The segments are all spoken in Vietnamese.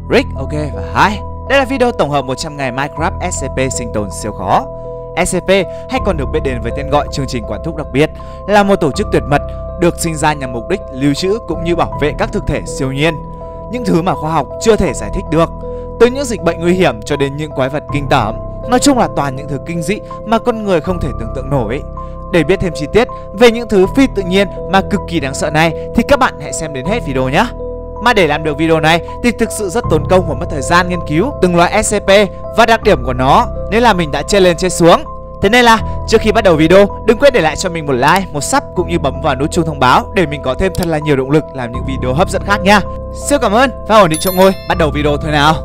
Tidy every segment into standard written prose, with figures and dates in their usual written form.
Rick, OK và Hi. Đây là video tổng hợp 100 ngày Minecraft SCP sinh tồn siêu khó. SCP hay còn được biết đến với tên gọi chương trình quản thúc đặc biệt là một tổ chức tuyệt mật được sinh ra nhằm mục đích lưu trữ cũng như bảo vệ các thực thể siêu nhiên, những thứ mà khoa học chưa thể giải thích được, từ những dịch bệnh nguy hiểm cho đến những quái vật kinh tởm. Nói chung là toàn những thứ kinh dị mà con người không thể tưởng tượng nổi. Để biết thêm chi tiết về những thứ phi tự nhiên mà cực kỳ đáng sợ này thì các bạn hãy xem đến hết video nhé. Mà để làm được video này thì thực sự rất tốn công và mất thời gian nghiên cứu từng loại SCP và đặc điểm của nó, nên là mình đã chê lên chê xuống. Thế nên là trước khi bắt đầu video, đừng quên để lại cho mình một like, một sub cũng như bấm vào nút chuông thông báo để mình có thêm thật là nhiều động lực làm những video hấp dẫn khác nha. Siêu cảm ơn và ổn định chỗ ngồi, bắt đầu video thôi nào.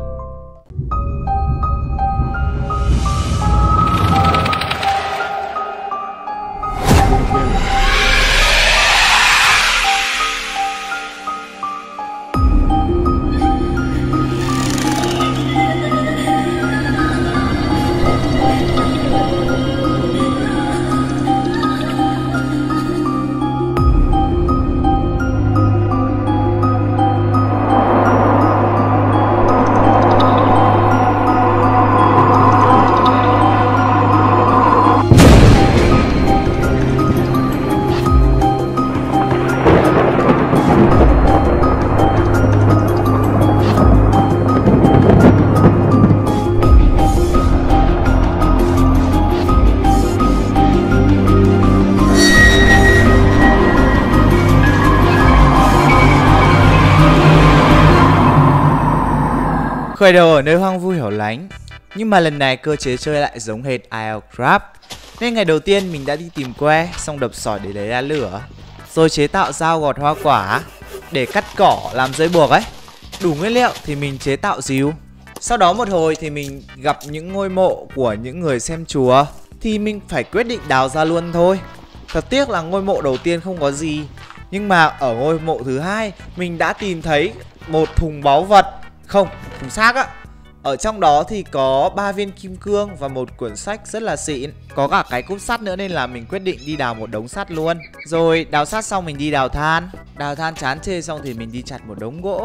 Khởi đầu ở nơi hoang vu hẻo lánh, nhưng mà lần này cơ chế chơi lại giống hệt Minecraft. Nên ngày đầu tiên mình đã đi tìm que, xong đập sỏi để lấy ra lửa, rồi chế tạo dao gọt hoa quả để cắt cỏ làm dây buộc ấy. Đủ nguyên liệu thì mình chế tạo rìu. Sau đó một hồi thì mình gặp những ngôi mộ của những người xem chùa, thì mình phải quyết định đào ra luôn thôi. Thật tiếc là ngôi mộ đầu tiên không có gì, nhưng mà ở ngôi mộ thứ hai mình đã tìm thấy một thùng báu vật. Không, thùng xác á. Ở trong đó thì có 3 viên kim cương và một quyển sách rất là xịn. Có cả cái cúp sắt nữa nên là mình quyết định đi đào một đống sắt luôn. Rồi đào sắt xong mình đi đào than. Đào than chán chê xong thì mình đi chặt một đống gỗ.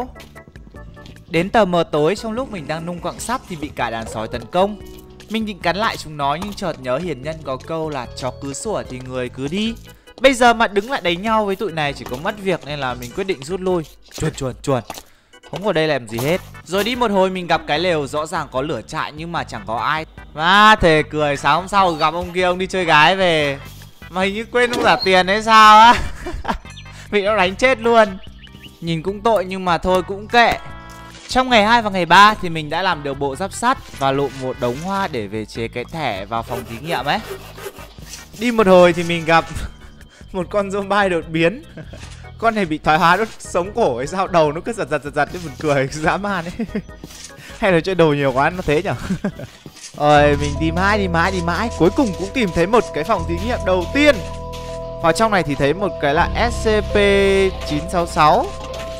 Đến tờ mờ tối, trong lúc mình đang nung quặng sắt thì bị cả đàn sói tấn công. Mình định cắn lại chúng nó nhưng chợt nhớ hiền nhân có câu là chó cứ sủa thì người cứ đi. Bây giờ mà đứng lại đánh nhau với tụi này chỉ có mất việc nên là mình quyết định rút lui. Chuồn. Không ở đây làm gì hết. Rồi đi một hồi mình gặp cái lều rõ ràng có lửa trại nhưng mà chẳng có ai. Và thề cười, sáng hôm sau gặp ông kia, ông đi chơi gái về mà hình như quên ông trả tiền hay sao á. Bị nó đánh chết luôn. Nhìn cũng tội nhưng mà thôi cũng kệ. Trong ngày 2 và ngày 3 thì mình đã làm được bộ giáp sắt và lụm một đống hoa để về chế cái thẻ vào phòng thí nghiệm ấy. Đi một hồi thì mình gặp một con zombie đột biến. Con này bị thoái hóa đốt sống cổ hay sao, đầu nó cứ giật cái buồn cười dã man ấy. Hay là chơi đồ nhiều quá nó thế nhở. Rồi mình đi mãi cuối cùng cũng tìm thấy một cái phòng thí nghiệm đầu tiên. Vào trong này thì thấy một cái là SCP-966.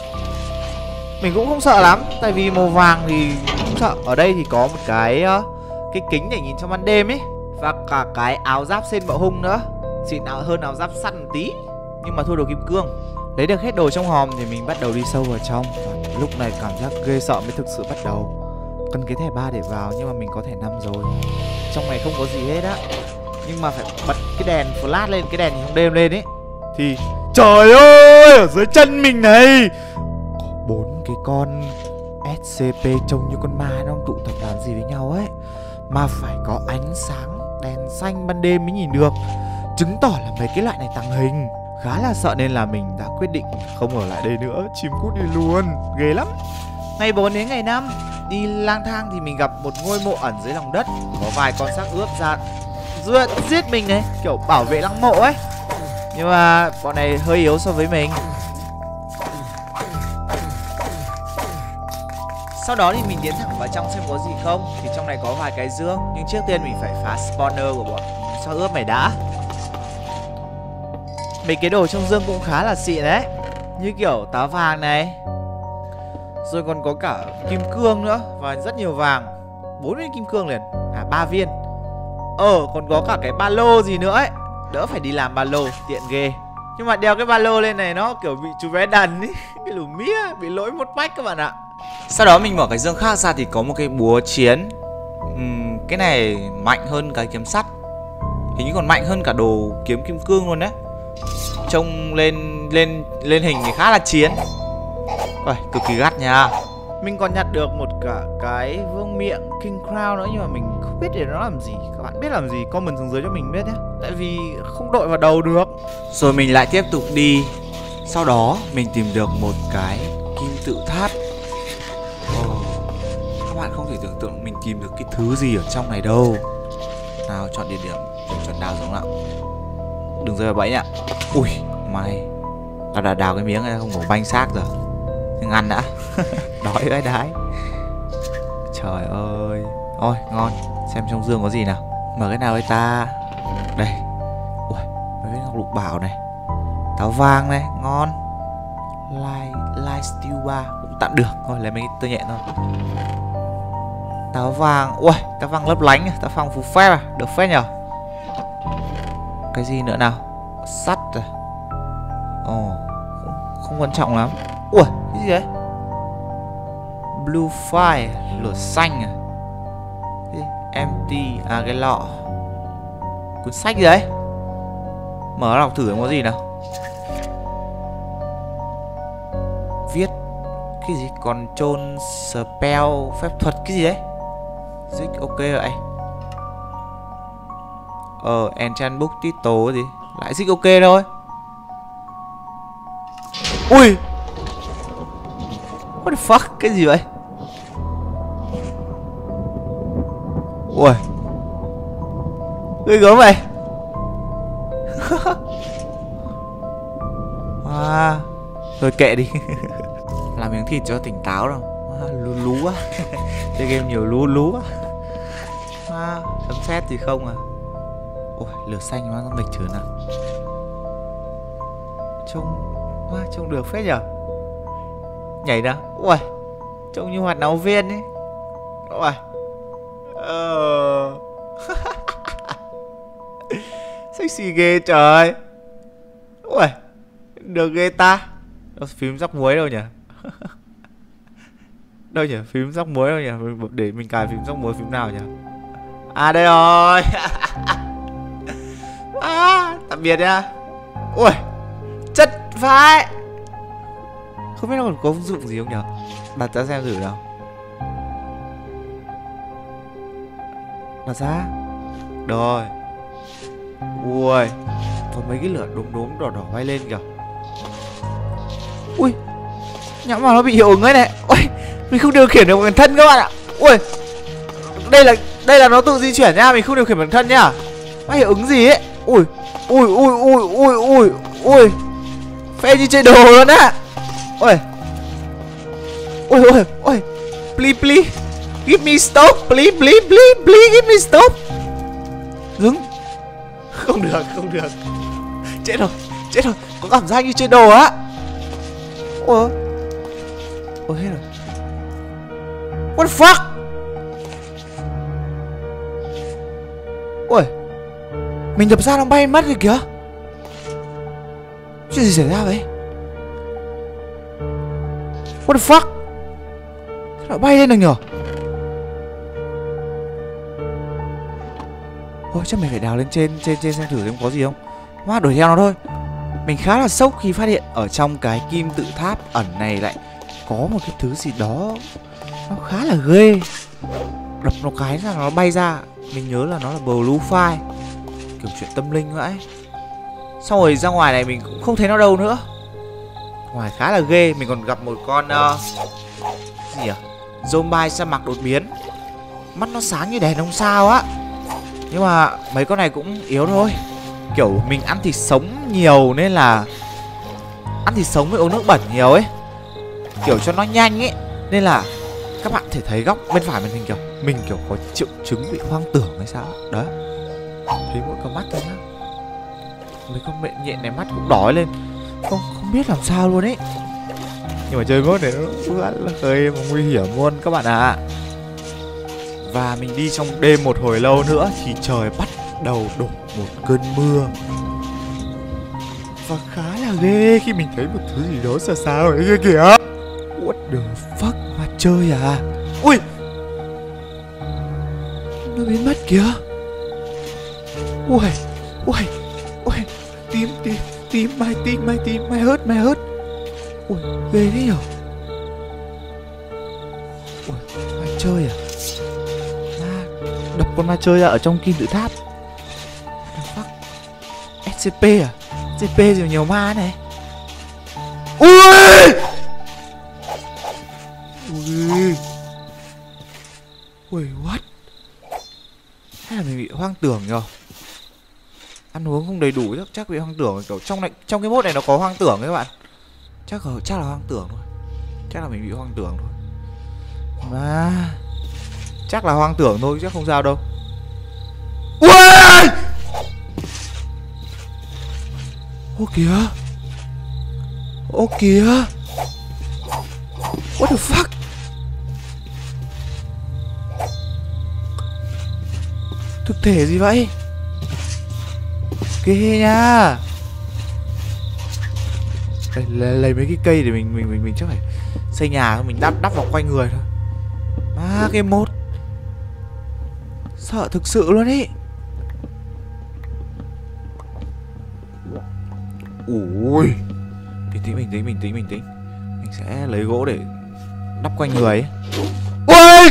Mình cũng không sợ lắm, tại vì màu vàng thì không sợ. Ở đây thì có một cái kính để nhìn trong ban đêm ấy, và cả cái áo giáp sên bạo hung nữa, xịn hơn áo giáp sắt một tí, nhưng mà thua đồ kim cương. Lấy được hết đồ trong hòm thì mình bắt đầu đi sâu vào trong. Và lúc này cảm giác ghê sợ mới thực sự bắt đầu. Cần cái thẻ 3 để vào nhưng mà mình có thẻ 5 rồi. Trong này không có gì hết á, nhưng mà phải bật cái đèn flash lên, cái đèn nhìn trong đêm lên ấy. Thì trời ơi, ở dưới chân mình này có 4 cái con SCP trông như con ma, nó tụ tập làm gì với nhau ấy. Mà phải có ánh sáng đèn xanh ban đêm mới nhìn được, chứng tỏ là mấy cái loại này tàng hình. Khá là sợ nên là mình đã quyết định không ở lại đây nữa, chim cút đi luôn, ghê lắm. Ngày 4 đến ngày 5 đi lang thang thì mình gặp một ngôi mộ ẩn dưới lòng đất. Có vài con xác ướp ra giết mình này, kiểu bảo vệ lăng mộ ấy. Nhưng mà bọn này hơi yếu so với mình. Sau đó thì mình tiến thẳng vào trong xem có gì không. Thì trong này có vài cái dương, nhưng trước tiên mình phải phá spawner của bọn xác ướp này đã. Mấy cái đồ trong dương cũng khá là xịn đấy, như kiểu táo vàng này, rồi còn có cả kim cương nữa và rất nhiều vàng. 4 viên kim cương liền, 3 viên. Còn có cả cái ba lô gì nữa ấy, đỡ phải đi làm ba lô, tiện ghê. Nhưng mà đeo cái ba lô lên này nó kiểu bị chú bé đần ý. Cái lù mía bị lỗi một mách các bạn ạ. Sau đó mình mở cái dương khác ra thì có một cái búa chiến. Cái này mạnh hơn cái kiếm sắt. Hình như còn mạnh hơn cả đồ kiếm kim cương luôn đấy. Trông lên hình thì khá là chiến. Ôi, cực kỳ gắt nha. Mình còn nhặt được một cả cái vương miện King Crown nữa, nhưng mà mình không biết để nó làm gì. Các bạn biết làm gì comment xuống dưới cho mình biết nhé, tại vì không đội vào đầu được. Rồi mình lại tiếp tục đi. Sau đó mình tìm được một cái kim tự tháp. Các bạn không thể tưởng tượng mình tìm được cái thứ gì ở trong này đâu. Nào, chọn địa điểm, chọn đào giống nào. Đừng rơi vào bẫy ạ. Ui, may. Tao đã đào cái miếng này không có banh xác rồi. Nhưng ăn đã. Đói vãi đái. Trời ơi. Ôi, ngon. Xem trong dương có gì nào. Mở cái nào đây ta. Đây. Ui, mấy cái ngọc lục bảo này. Táo vàng này, ngon. Light steel bar cũng tạm được. Thôi lấy mấy cái tơ nhẹ thôi. Táo vàng. Ui, táo vàng lấp lánh. Táo vàng phù phép à. Được phép nhở. Cái gì nữa nào. Sắt à. Ồ, không quan trọng lắm. Ui, cái gì đấy. Blue fire, lửa xanh à. Empty, à cái lọ. Cuốn sách gì đấy. Mở ra đọc thử có gì nào. Viết cái gì, còn chôn spell, phép thuật cái gì đấy. Dịch ok vậy. Enchant book title cái gì. Lại dịch ok thôi. Ui, what the fuck, cái gì vậy. Ui, ghê gớm vậy. Thôi kệ đi. Làm miếng thịt cho tỉnh táo rồi. Lú quá. Chơi game nhiều lú quá. Sấm sét thì không à. Ôi, lửa xanh nó nghịch chứa nào. Trông được phết nhở. Nhảy nào. Ui, trông như hoạt náo viên ấy. Ui. Sexy ghê trời. Ui, được ghê ta. Đâu phím rắc muối đâu nhỉ. Đâu nhỉ, phím rắc muối đâu nhỉ. Để mình cài phím rắc muối phím nào nhỉ. À đây rồi. Tạm biệt nha. Ui, chất vãi. Không biết nó còn có ứng dụng gì không nhỉ. Đặt ra xem thử nào. Đặt ra. Rồi. Ui, có mấy cái lửa đốm đỏ đỏ bay lên kìa. Ui, nhắm vào nó bị hiệu ứng ấy này. Ui, mình không điều khiển được bản thân các bạn ạ. Ui, đây là nó tự di chuyển nha, mình không điều khiển bản thân nhá. Nó hiệu ứng gì ấy. Ui, ui, phê như chơi đồ luôn á. Ui, please, give me stop, please, give me stop. Dừng. Không được. Chết rồi, có cảm giác như chơi đồ á. Ôi hết rồi. What the fuck. Ui, mình đập ra nó bay mất rồi kìa. Chuyện gì xảy ra vậy. What the fuck. Nó bay lên được nhở. Ôi, chắc mình phải đào lên trên xem thử xem có gì không. Đuổi theo nó thôi. Mình khá là sốc khi phát hiện ở trong cái kim tự tháp ẩn này lại có một cái thứ gì đó nó khá là ghê. Đập nó cái ra nó bay ra. Mình nhớ là nó là blue fire, kiểu chuyện tâm linh vậy. Xong rồi ra ngoài này mình cũng không thấy nó đâu nữa. Ngoài khá là ghê. Mình còn gặp một con gì à, zombie sa mạc đột biến. Mắt nó sáng như đèn ông sao á. Nhưng mà mấy con này cũng yếu thôi. Kiểu mình ăn thịt sống nhiều nên là ăn thịt sống với uống nước bẩn nhiều ấy, kiểu cho nó nhanh ấy. Nên là các bạn thể thấy góc bên phải màn hình kiểu mình kiểu có triệu chứng bị hoang tưởng hay sao đó. Thấy mỗi con mắt thôi nhá. Mấy con bệnh nhện này mắt cũng đỏ lên. Không biết làm sao luôn ấy. Nhưng mà chơi mode này nó rất là hơi nguy hiểm luôn các bạn ạ. Và mình đi trong đêm một hồi lâu nữa thì trời bắt đầu đổ một cơn mưa. Và khá là ghê khi mình thấy một thứ gì đó xa xa ở kia kìa. What the fuck. chơi à? Ui, nó biến mất kìa. Ui, ui, ui, tím, mày hớt. Ui, ghê thế nhở? Ui, ma chơi à? Đập con ma chơi ra ở trong kim tự tháp. What the fuck? SCP à? SCP gì mà nhiều ma này. Ui, what? Hay là mình bị hoang tưởng nhờ? Ăn uống không đầy đủ chắc bị hoang tưởng. Kiểu trong cái mode này nó có hoang tưởng các bạn. Chắc là hoang tưởng thôi. Chắc là mình bị hoang tưởng thôi. Mà chắc là hoang tưởng thôi, chắc không sao đâu. Ui! Ô kìa. What the fuck? Thực thể gì vậy? Ghê nha. Lấy mấy cái cây để mình chắc phải xây nhà thôi, mình đắp vào quanh người thôi. Cái mốt sợ thực sự luôn ý. Ui, bình tĩnh. Mình sẽ lấy gỗ để đắp quanh người ấy. Ui,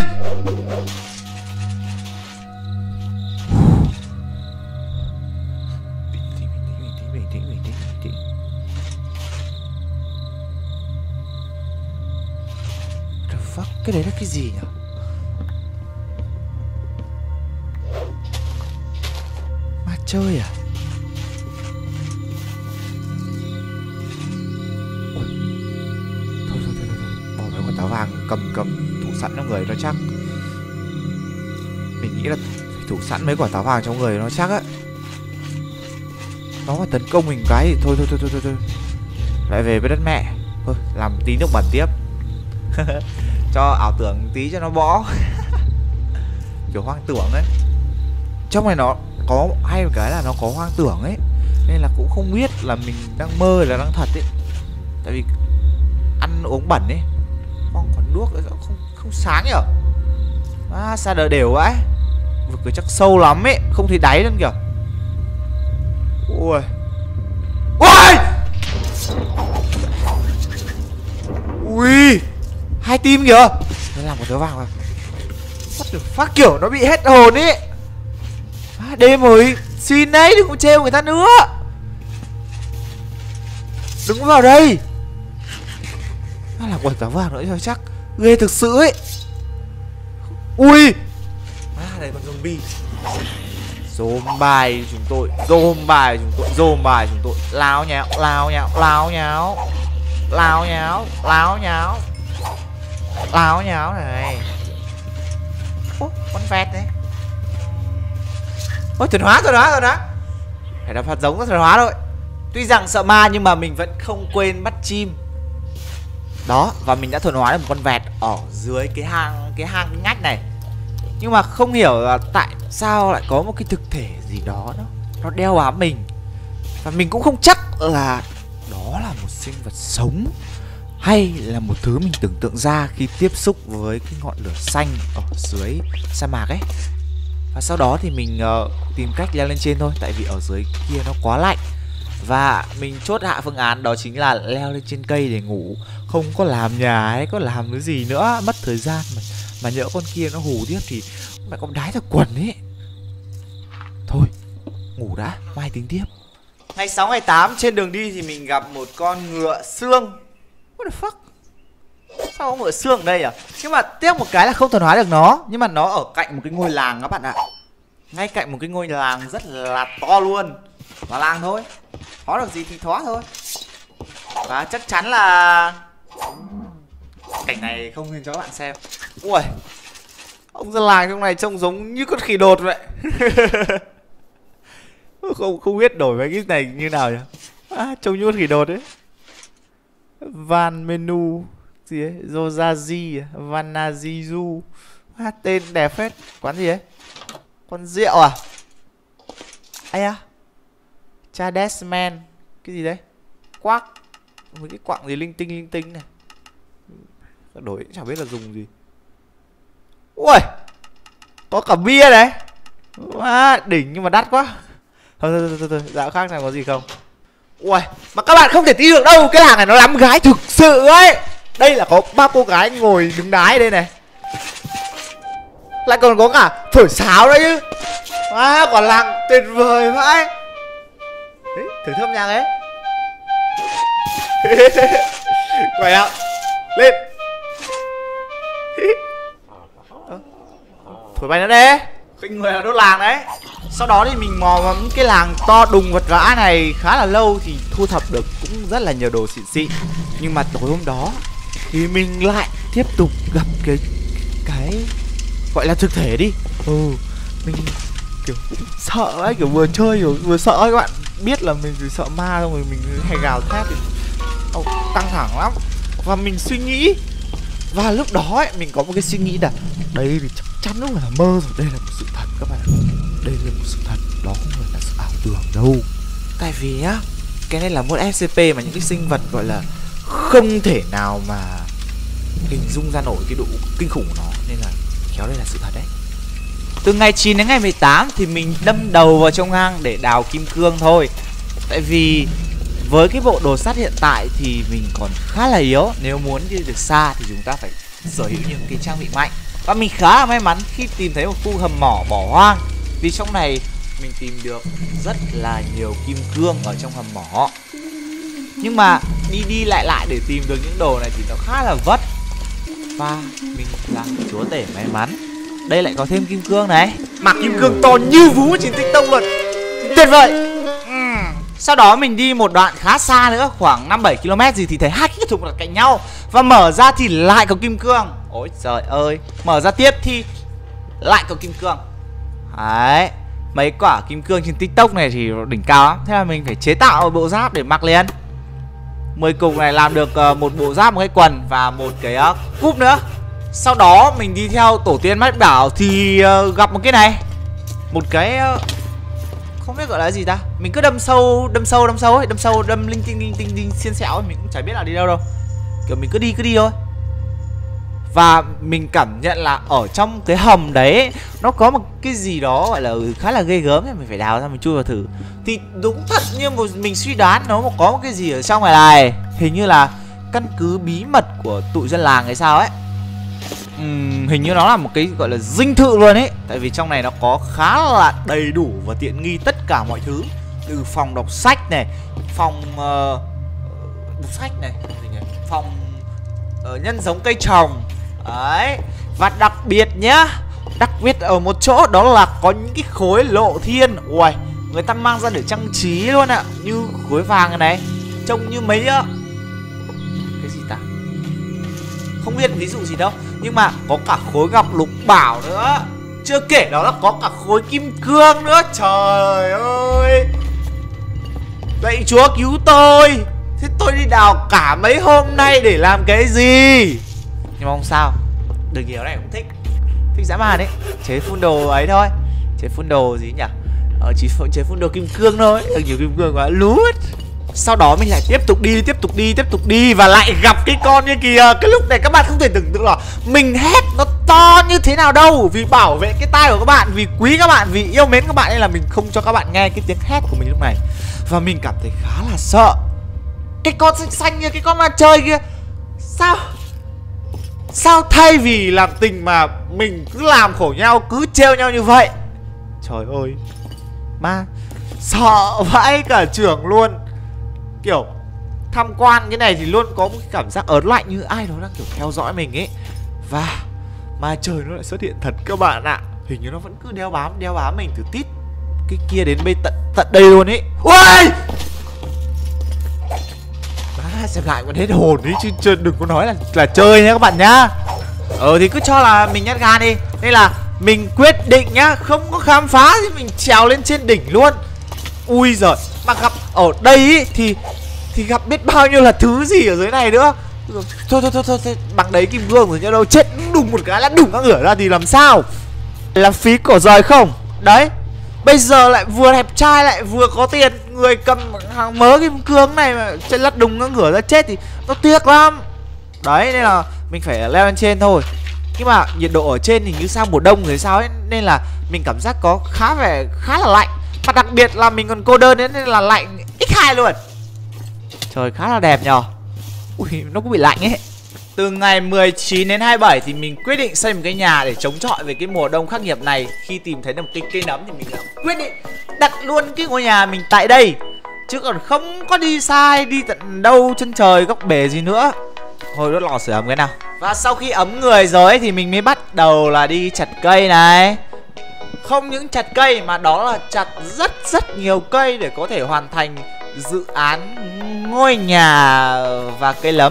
bình tĩnh. The fuck, cái đấy là cái gì nhỉ? Ma chơi à? Thôi, bỏ mấy quả táo vàng cầm thủ sẵn trong người nó chắc. Mình nghĩ là phải thủ sẵn mấy quả táo vàng trong người nó chắc á. Nó mà tấn công mình cái thì thôi. Lại về với đất mẹ. Thôi, làm tí nước bẩn tiếp. Cho ảo tưởng tí cho nó bỏ. Kiểu hoang tưởng ấy. Trong này nó có hay một cái là nó có hoang tưởng ấy, nên là cũng không biết là mình đang mơ hay là đang thật ấy. Tại vì ăn uống bẩn ấy. Con còn đuốc không sáng nhở. Sao đỡ đều vậy? Vực cái chắc sâu lắm ấy, không thấy đáy luôn kìa. Ui, ui, 2 tim kìa. Nó làm một tớ vàng vào. What the fuck, kiểu nó bị hết hồn ấy. Đêm rồi, xin đấy, đừng có trêu người ta nữa. Đừng có vào đây. Nó là quả táo vàng nữa cho chắc. Ghê thực sự ấy. Ui, đây con zombie. Dôm bài chúng tôi. Láo nháo này. Ô, con vẹt đấy. Ôi, thuần hóa. Phải là phát giống thuần hóa thôi. Tuy rằng sợ ma nhưng mà mình vẫn không quên bắt chim. Đó, và mình đã thuần hóa được một con vẹt ở dưới cái hang ngách này. Nhưng mà không hiểu là tại sao lại có một cái thực thể gì đó nó đeo bám mình. Và mình cũng không chắc là đó là một sinh vật sống hay là một thứ mình tưởng tượng ra khi tiếp xúc với cái ngọn lửa xanh ở dưới sa mạc ấy. Và sau đó thì mình tìm cách leo lên trên thôi, tại vì ở dưới kia nó quá lạnh. Và mình chốt hạ phương án đó chính là leo lên trên cây để ngủ. Không có làm nhà hay có làm cái gì nữa, mất thời gian mà nhỡ con kia nó hù tiếp thì mẹ con đái ra quần ấy. Thôi, ngủ đã, mai tính tiếp. Ngày 6 ngày 8 trên đường đi thì mình gặp một con ngựa xương. What the fuck? Sao có ngựa xương ở đây à? Nhưng mà tiếc một cái là không thuần hóa được nó. Nhưng mà nó ở cạnh một cái ngôi làng các bạn ạ. Ngay cạnh một cái ngôi làng rất là to luôn. Và làng thôi, thoá được gì thì thoá thôi. Và chắc chắn là cảnh này không nên cho các bạn xem. Ui, ông dân làng trong này trông giống như con khỉ đột vậy. Không biết đổi mấy cái này như nào nhỉ. Trông như con khỉ đột ấy. Van menu gì ấy, Zozaji Vanajizu. Tên đẹp phết. Quán gì ấy? Con rượu à? Ai à? Chadesman. Cái gì đấy? Quác. Mấy cái quặng gì linh tinh này. Đổi chẳng biết là dùng gì. Ui, có cả bia này. Đỉnh nhưng mà đắt quá. Thôi, dạo khác này có gì không? Ui, mà các bạn không thể tin được đâu. Cái làng này nó lắm gái thực sự ấy. Đây là có 3 cô gái ngồi đứng đái đây này. Lại còn có cả thổi sáo đấy chứ. Quả làng tuyệt vời vãi. Đấy, thử thơm nhạc ấy. Quay ạ. Lên. Thổi bay nữa đấy. Khinh người là đốt làng đấy. Sau đó thì mình mò vào cái làng to đùng vật vã này khá là lâu thì thu thập được cũng rất là nhiều đồ xịn xịn. Nhưng mà tối hôm đó thì mình lại tiếp tục gặp cái gọi là thực thể đi. Mình kiểu sợ ấy, kiểu vừa chơi kiểu vừa sợ ấy các bạn. Biết là mình sợ ma xong rồi mình hay gào thét thì căng thẳng lắm. Và mình suy nghĩ. Và lúc đó ấy, mình có một cái suy nghĩ là đây thì chắc chắn không phải là mơ rồi. Đây là một sự thật các bạn. Đây là một sự thật. Đó không phải là sự ảo tưởng đâu. Tại vì á, cái này là một SCP mà những cái sinh vật gọi là không thể nào mà hình dung ra nổi cái độ kinh khủng của nó. Nên là khéo đây là sự thật đấy. Từ ngày 9 đến ngày 18 thì mình đâm đầu vào trong hang để đào kim cương thôi. Tại vì với cái bộ đồ sắt hiện tại thì mình còn khá là yếu. Nếu muốn đi được xa thì chúng ta phải sở hữu những cái trang bị mạnh. Và mình khá là may mắn khi tìm thấy một khu hầm mỏ bỏ hoang. Vì trong này mình tìm được rất là nhiều kim cương ở trong hầm mỏ. Nhưng mà đi lại để tìm được những đồ này thì nó khá là vất. Và mình là chúa tể may mắn. Đây lại có thêm kim cương này. Mặc kim cương to như vú trên TikTok luôn. Tuyệt vời. Sau đó mình đi một đoạn khá xa nữa, khoảng 5-7 km gì thì thấy hai cái thùng là cạnh nhau. Và mở ra thì lại có kim cương. Ôi trời ơi. Mở ra tiếp thì lại có kim cương. Đấy. Mấy quả kim cương trên TikTok này thì đỉnh cao lắm. Thế là mình phải chế tạo một bộ giáp để mặc liền. 10 cục này làm được một bộ giáp, một cái quần và một cái cúp nữa. Sau đó mình đi theo tổ tiên mách bảo thì gặp một cái này. Một cái không biết gọi là gì ta. Mình cứ đâm sâu ấy, đâm linh tinh xiên xẹo ấy, mình cũng chả biết là đi đâu đâu. Kiểu mình cứ đi thôi. Và mình cảm nhận là ở trong cái hầm đấy nó có một cái gì đó gọi là khá là ghê gớm. Mình phải đào ra mình chui vào thử. Thì đúng thật như mình suy đoán, nó có một cái gì ở trong này. Hình như là căn cứ bí mật của tụi dân làng hay sao ấy. Hình như nó là một cái gọi là dinh thự luôn ấy. Tại vì trong này nó có khá là đầy đủ và tiện nghi tất cả mọi thứ. Từ phòng đọc sách này, phòng đọc sách này, phòng nhân giống cây trồng. Đấy. Và đặc biệt nhá, đặc biệt ở một chỗ đó là có những cái khối lộ thiên. Ui, người ta mang ra để trang trí luôn ạ. Như khối vàng này, trông như mấy cái gì ta, không biết ví dụ gì đâu. Nhưng mà có cả khối ngọc lục bảo nữa. Chưa kể đó là có cả khối kim cương nữa. Trời ơi. Vậy Chúa cứu tôi. Thế tôi đi đào cả mấy hôm nay để làm cái gì? Nhưng mà không sao. Được nhiều này cũng thích. Thích dã man đấy. Chế phun đồ ấy thôi. Chế phun đồ gì nhỉ? Chế phun đồ kim cương thôi. Được nhiều kim cương quá lút. Sau đó mình lại tiếp tục đi và lại gặp cái con như kìa. Cái lúc này các bạn không thể tưởng tượng là mình hét nó to như thế nào đâu. Vì bảo vệ cái tai của các bạn, vì quý các bạn, vì yêu mến các bạn nên là mình không cho các bạn nghe cái tiếng hét của mình lúc này. Và mình cảm thấy khá là sợ. Cái con xanh xanh kia, cái con ma chơi kia, Sao thay vì làm tình mà mình cứ làm khổ nhau, cứ trêu nhau như vậy. Trời ơi. Ma sợ vãi cả trưởng luôn. Kiểu tham quan cái này thì luôn có một cái cảm giác ớn lạnh, như ai đó đang kiểu theo dõi mình ấy. Và ma trời nó lại xuất hiện thật các bạn ạ. Hình như nó vẫn cứ đeo bám mình từ tít cái kia đến bây tận đây luôn ấy. Ui! Xem lại còn hết hồn ấy chứ đừng có nói là chơi nhá các bạn nhá. Thì cứ cho là mình nhát gan đi. Nên là mình quyết định nhá, không có khám phá thì mình trèo lên trên đỉnh luôn. Ui giời, mà gặp ở đây ý, thì gặp biết bao nhiêu là thứ gì ở dưới này nữa. Thôi, bằng đấy kim cương rồi nhá, đâu chết đùng một cái là đùng các ngửa ra thì làm sao? Làm phí cổ rời không? Đấy. Bây giờ lại vừa đẹp trai lại vừa có tiền, người cầm hàng mớ kim cương này mà chân lắt đùng nó ngửa ra chết thì nó tiếc lắm. Đấy nên là mình phải leo lên trên thôi. Nhưng mà nhiệt độ ở trên thì như sang mùa đông rồi sao ấy, nên là mình cảm giác có khá là lạnh. Và đặc biệt là mình còn cô đơn nên là lạnh x2 luôn. Trời khá là đẹp nhờ. Ui nó cũng bị lạnh ấy. Từ ngày 19 đến 27 thì mình quyết định xây một cái nhà để chống chọi về cái mùa đông khắc nghiệt này. Khi tìm thấy được một cây nấm thì mình đã quyết định đặt luôn cái ngôi nhà mình tại đây, chứ còn không có đi sai, đi tận đâu chân trời góc bể gì nữa. Thôi đốt lò sưởi ấm cái nào. Và sau khi ấm người rồi thì mình mới bắt đầu là đi chặt cây này. Không những chặt cây mà đó là chặt rất nhiều cây để có thể hoàn thành dự án ngôi nhà và cây nấm.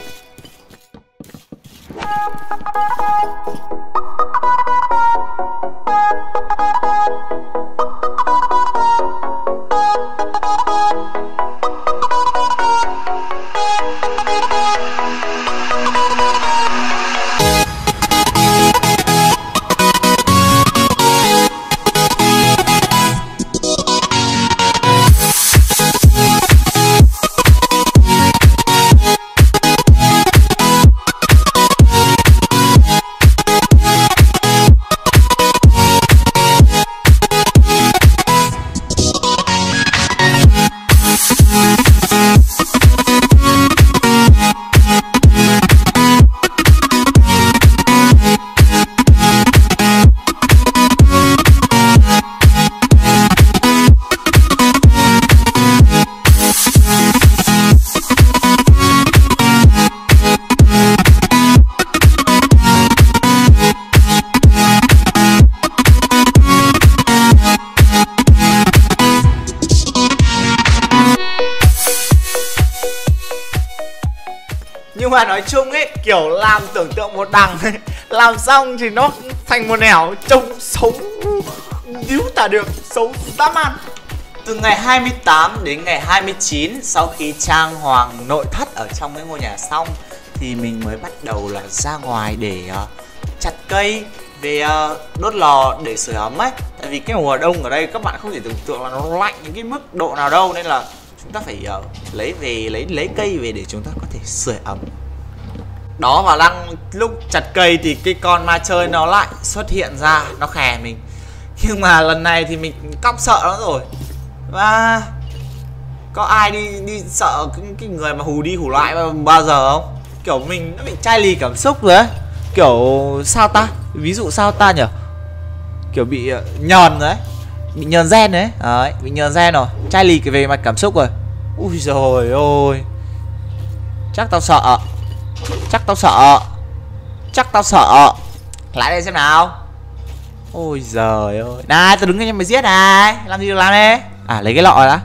Nhưng mà nói chung ấy, kiểu làm tưởng tượng một đằng làm xong thì nó thành một nẻo, trông xấu níu tả được, xấu dã man. Từ ngày 28 đến ngày 29, sau khi trang hoàng nội thất ở trong cái ngôi nhà xong thì mình mới bắt đầu là ra ngoài để chặt cây, về đốt lò để sưởi ấm ấy. Tại vì cái mùa đông ở đây các bạn không thể tưởng tượng là nó lạnh những cái mức độ nào đâu, nên là chúng ta phải lấy cây về để chúng ta có thể sưởi ấm. Đó, và đang lúc chặt cây thì cái con ma chơi nó lại xuất hiện ra, nó khè mình. Nhưng mà lần này thì mình cóc sợ nó rồi. Và có ai đi sợ cái người mà hù đi hù lại bao giờ không? Kiểu mình nó bị chai lì cảm xúc rồi ấy. Kiểu sao ta? Ví dụ sao ta nhỉ? Kiểu bị nhờn rồi ấy. Bị nhờn gen đấy. Đấy, bị nhờn gen rồi. Chai lì về mặt cảm xúc rồi. Ui giời ơi. Chắc tao sợ. Chắc tao sợ. Lại đây xem nào. Ôi giời ơi. Này, tao đứng đây cho mày giết này. Làm gì được làm đi. À, lấy cái lọ đã.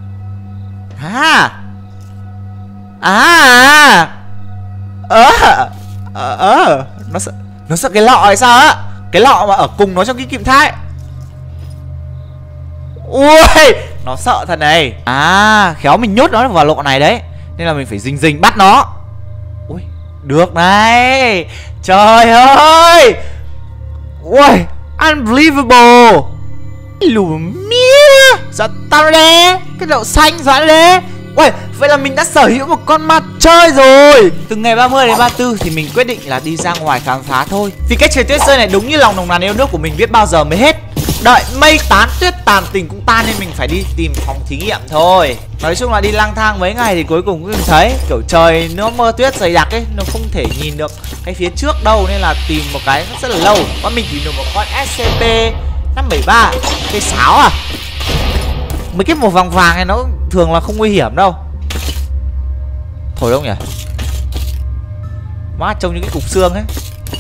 Nó sợ cái lọ hay sao á. Cái lọ mà ở cùng nó trong cái kim thai. Ui, nó sợ thật này. À, khéo mình nhốt nó vào lọ này đấy, nên là mình phải rình bắt nó. Ui, được này. Trời ơi. Ui, unbelievable. Lùa mía. Dạ tao đây. Cái đậu xanh dọa đây. Ui, vậy là mình đã sở hữu một con ma chơi rồi. Từ ngày 30 đến 34 thì mình quyết định là đi ra ngoài khám phá thôi. Vì cái trời tuyết rơi này đúng như lòng nồng nàn yêu nước của mình biết bao giờ mới hết. Đợi mây tán tuyết tàn tình cũng tan, nên mình phải đi tìm phòng thí nghiệm thôi. Nói chung là đi lang thang mấy ngày thì cuối cùng cũng thấy kiểu trời nó mưa tuyết dày đặc ấy, nó không thể nhìn được cái phía trước đâu, nên là tìm một cái rất là lâu. Và mình tìm được một con SCP-573, cây sáo à. Mấy cái màu vàng vàng này nó thường là không nguy hiểm đâu. Thổi đâu nhỉ? Má, trông như cái cục xương ấy.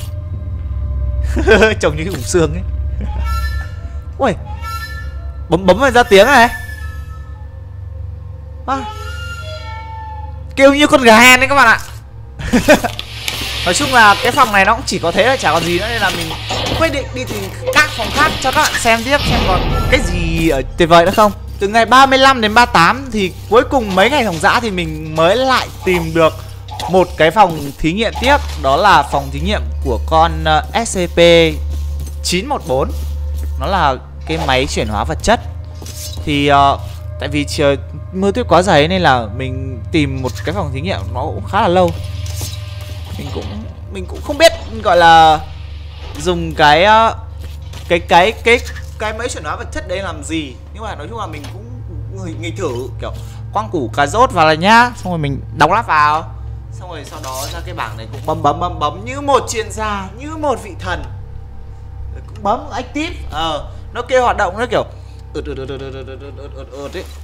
Trông như cái cục xương ấy. Ui, bấm vào ra tiếng này. À, kêu như con gà hen đấy các bạn ạ. Nói chung là cái phòng này nó cũng chỉ có thế là chả còn gì nữa, nên là mình quyết định đi tìm các phòng khác cho các bạn xem tiếp xem còn cái gì ở tuyệt vời nữa không. Từ ngày 35 đến 38 thì cuối cùng mấy ngày ròng rã thì mình mới lại tìm được một cái phòng thí nghiệm tiếp. Đó là phòng thí nghiệm của con SCP-914. Nó là cái máy chuyển hóa vật chất. Thì tại vì trời mưa tuyết quá dày nên là mình tìm một cái phòng thí nghiệm nó cũng khá là lâu. Mình cũng không biết gọi là dùng cái mấy chuyển hóa vật chất đấy làm gì, nhưng mà nói chung là mình cũng nghịch thử kiểu quăng củ cà rốt vào là nhá, xong rồi mình đóng lắp vào, xong rồi sau đó ra cái bảng này cũng bấm như một chuyên gia, như một vị thần, cũng bấm active, nó kêu hoạt động, nó kiểu ấy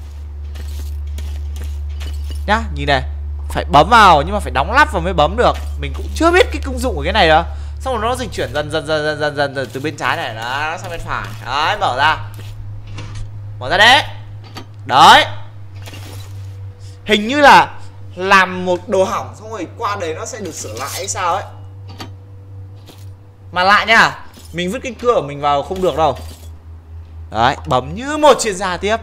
nhá, nhìn này, phải bấm vào nhưng mà phải đóng lắp vào mới bấm được. Mình cũng chưa biết cái công dụng của cái này đâu. Xong rồi nó dịch chuyển dần từ bên trái này nó sang bên phải. Đấy, mở ra đấy. Đấy, hình như là làm một đồ hỏng xong rồi qua đấy nó sẽ được sửa lại hay sao ấy. Mà lại nha, mình vứt cái cưa của mình vào không được đâu. Đấy, bấm như một chuyên gia tiếp.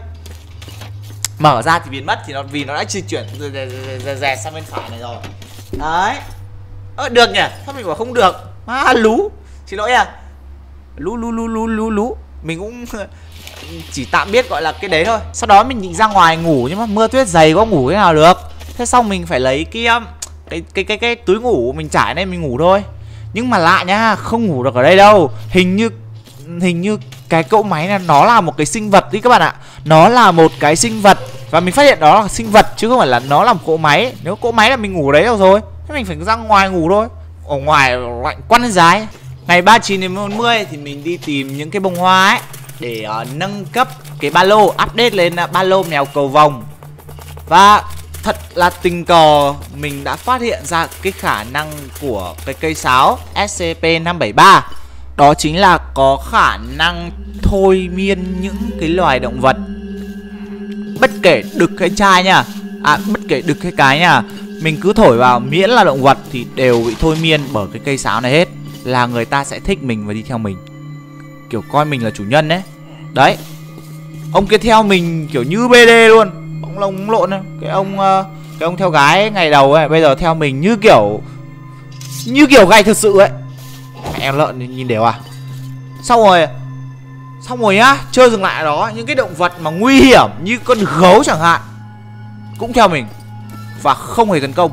Mở ra thì biến mất, thì vì nó đã di chuyển dè sang bên phải này rồi. Đấy. Được nhỉ? Sao mình bảo không được? Lú. Xin lỗi à. Lú. Mình cũng chỉ tạm biết gọi là cái đấy thôi. Sau đó mình định ra ngoài ngủ, nhưng mà mưa tuyết dày quá, ngủ thế nào được. Thế xong mình phải lấy cái túi ngủ mình trải lên mình ngủ thôi. Nhưng mà lạ nhá, không ngủ được ở đây đâu. Hình như cái cỗ máy này nó là một cái sinh vật đi các bạn ạ. Nó là một cái sinh vật, và mình phát hiện đó là sinh vật chứ không phải là nó là một cỗ máy. Nếu cỗ máy là mình ngủ đấy được rồi. Thế mình phải ra ngoài ngủ thôi. Ở ngoài lạnh quăn dài. Ngày 39 đến 40 thì mình đi tìm những cái bông hoa ấy để nâng cấp cái ba lô, update lên ba lô mèo cầu vồng. Và thật là tình cờ mình đã phát hiện ra cái khả năng của cái cây sáo SCP-573. Đó chính là có khả năng thôi miên những cái loài động vật. Bất kể đực hay trai nha, bất kể đực hay cái nha, mình cứ thổi vào miễn là động vật thì đều bị thôi miên bởi cái cây sáo này hết. Là người ta sẽ thích mình và đi theo mình, kiểu coi mình là chủ nhân đấy. Đấy, ông kia theo mình kiểu như BD luôn, bóng lông bóng lộn. Cái ông theo gái ấy, ngày đầu ấy, bây giờ theo mình như kiểu gay thật sự ấy. Em lợn nhìn đều à. Xong rồi nhá, chơi dừng lại ở đó, những cái động vật mà nguy hiểm như con gấu chẳng hạn cũng theo mình và không hề tấn công.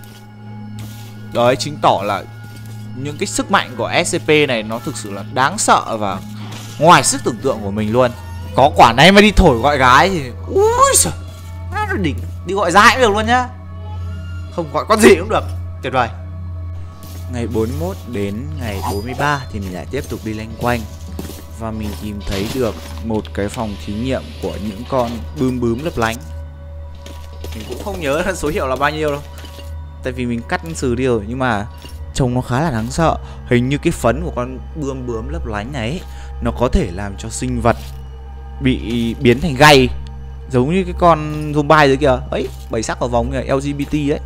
Đấy, chứng tỏ là những cái sức mạnh của SCP này nó thực sự là đáng sợ và ngoài sức tưởng tượng của mình luôn. Có quả này mà đi thổi gọi gái thì ui giời, nó đỉnh. Đi gọi dai cũng được luôn nhá, không gọi con gì cũng được, tuyệt vời. Ngày 41 đến ngày 43 thì mình lại tiếp tục đi loanh quanh và mình tìm thấy được một cái phòng thí nghiệm của những con bướm lấp lánh. Mình cũng không nhớ là số hiệu là bao nhiêu đâu, tại vì mình cắt sừ đi rồi, nhưng mà trông nó khá là đáng sợ. Hình như cái phấn của con bướm lấp lánh này nó có thể làm cho sinh vật bị biến thành gay, giống như cái con zombie dưới kìa ấy, 7 sắc vào vòng kìa, LGBT đấy.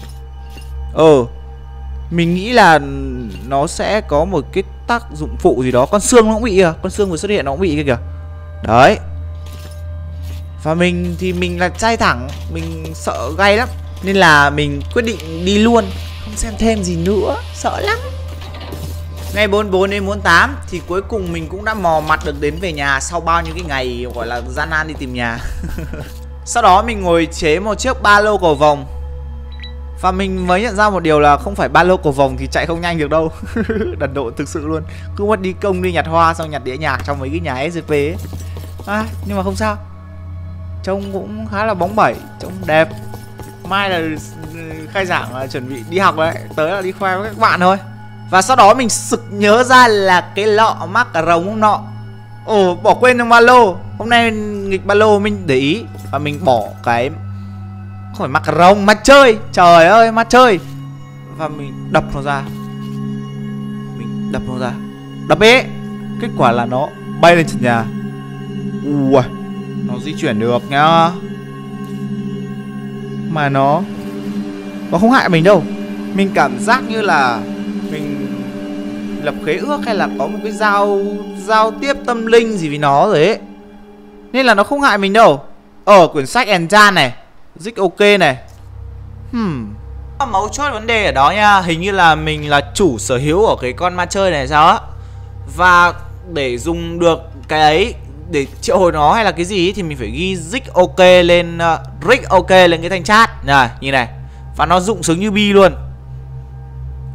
Mình nghĩ là nó sẽ có một cái tác dụng phụ gì đó. Con xương nó cũng bị kìa, con xương vừa xuất hiện nó cũng bị kia kìa. Đấy. Và mình thì mình là trai thẳng, mình sợ gay lắm, nên là mình quyết định đi luôn, không xem thêm gì nữa, sợ lắm. Ngày 44 đến 48 thì cuối cùng mình cũng đã mò mặt được đến về nhà sau bao nhiêu cái ngày gọi là gian nan đi tìm nhà. Sau đó mình ngồi chế một chiếc ba lô cầu vồng. Và mình mới nhận ra một điều là không phải ba lô cầu vồng thì chạy không nhanh được đâu. Đần độn thực sự luôn. Cứ mất đi công đi nhặt hoa xong nhặt đĩa nhạc trong mấy cái nhà SCP ấy. Nhưng mà không sao, trông cũng khá là bóng bẩy, trông đẹp. Mai là khai giảng là chuẩn bị đi học đấy, tới là đi khoe với các bạn thôi. Và sau đó mình sực nhớ ra là cái lọ mắc cà rồng hôm nọ bỏ quên trong ba lô. Hôm nay nghịch ba lô mình để ý và mình bỏ cái, không phải mắc cà rồng, mà chơi. Trời ơi, mà chơi. Và mình đập nó ra. Đập ấy. Kết quả là nó bay lên trần nhà. Ui, nó di chuyển được nhá. Mà nó không hại mình đâu. Mình cảm giác như là mình lập khế ước hay là có một cái giao tiếp tâm linh gì với nó rồi ấy, nên là nó không hại mình đâu. Quyển sách Enchant này, Zik ok này. Mấu chốt vấn đề ở đó nha. Hình như là mình là chủ sở hữu ở cái con ma chơi này sao á. Và để dùng được cái ấy, để triệu hồi nó hay là cái gì ấy, thì mình phải ghi Zik ok lên, Rick ok lên cái thanh chat này, nhìn này. Và nó rụng sướng như bi luôn.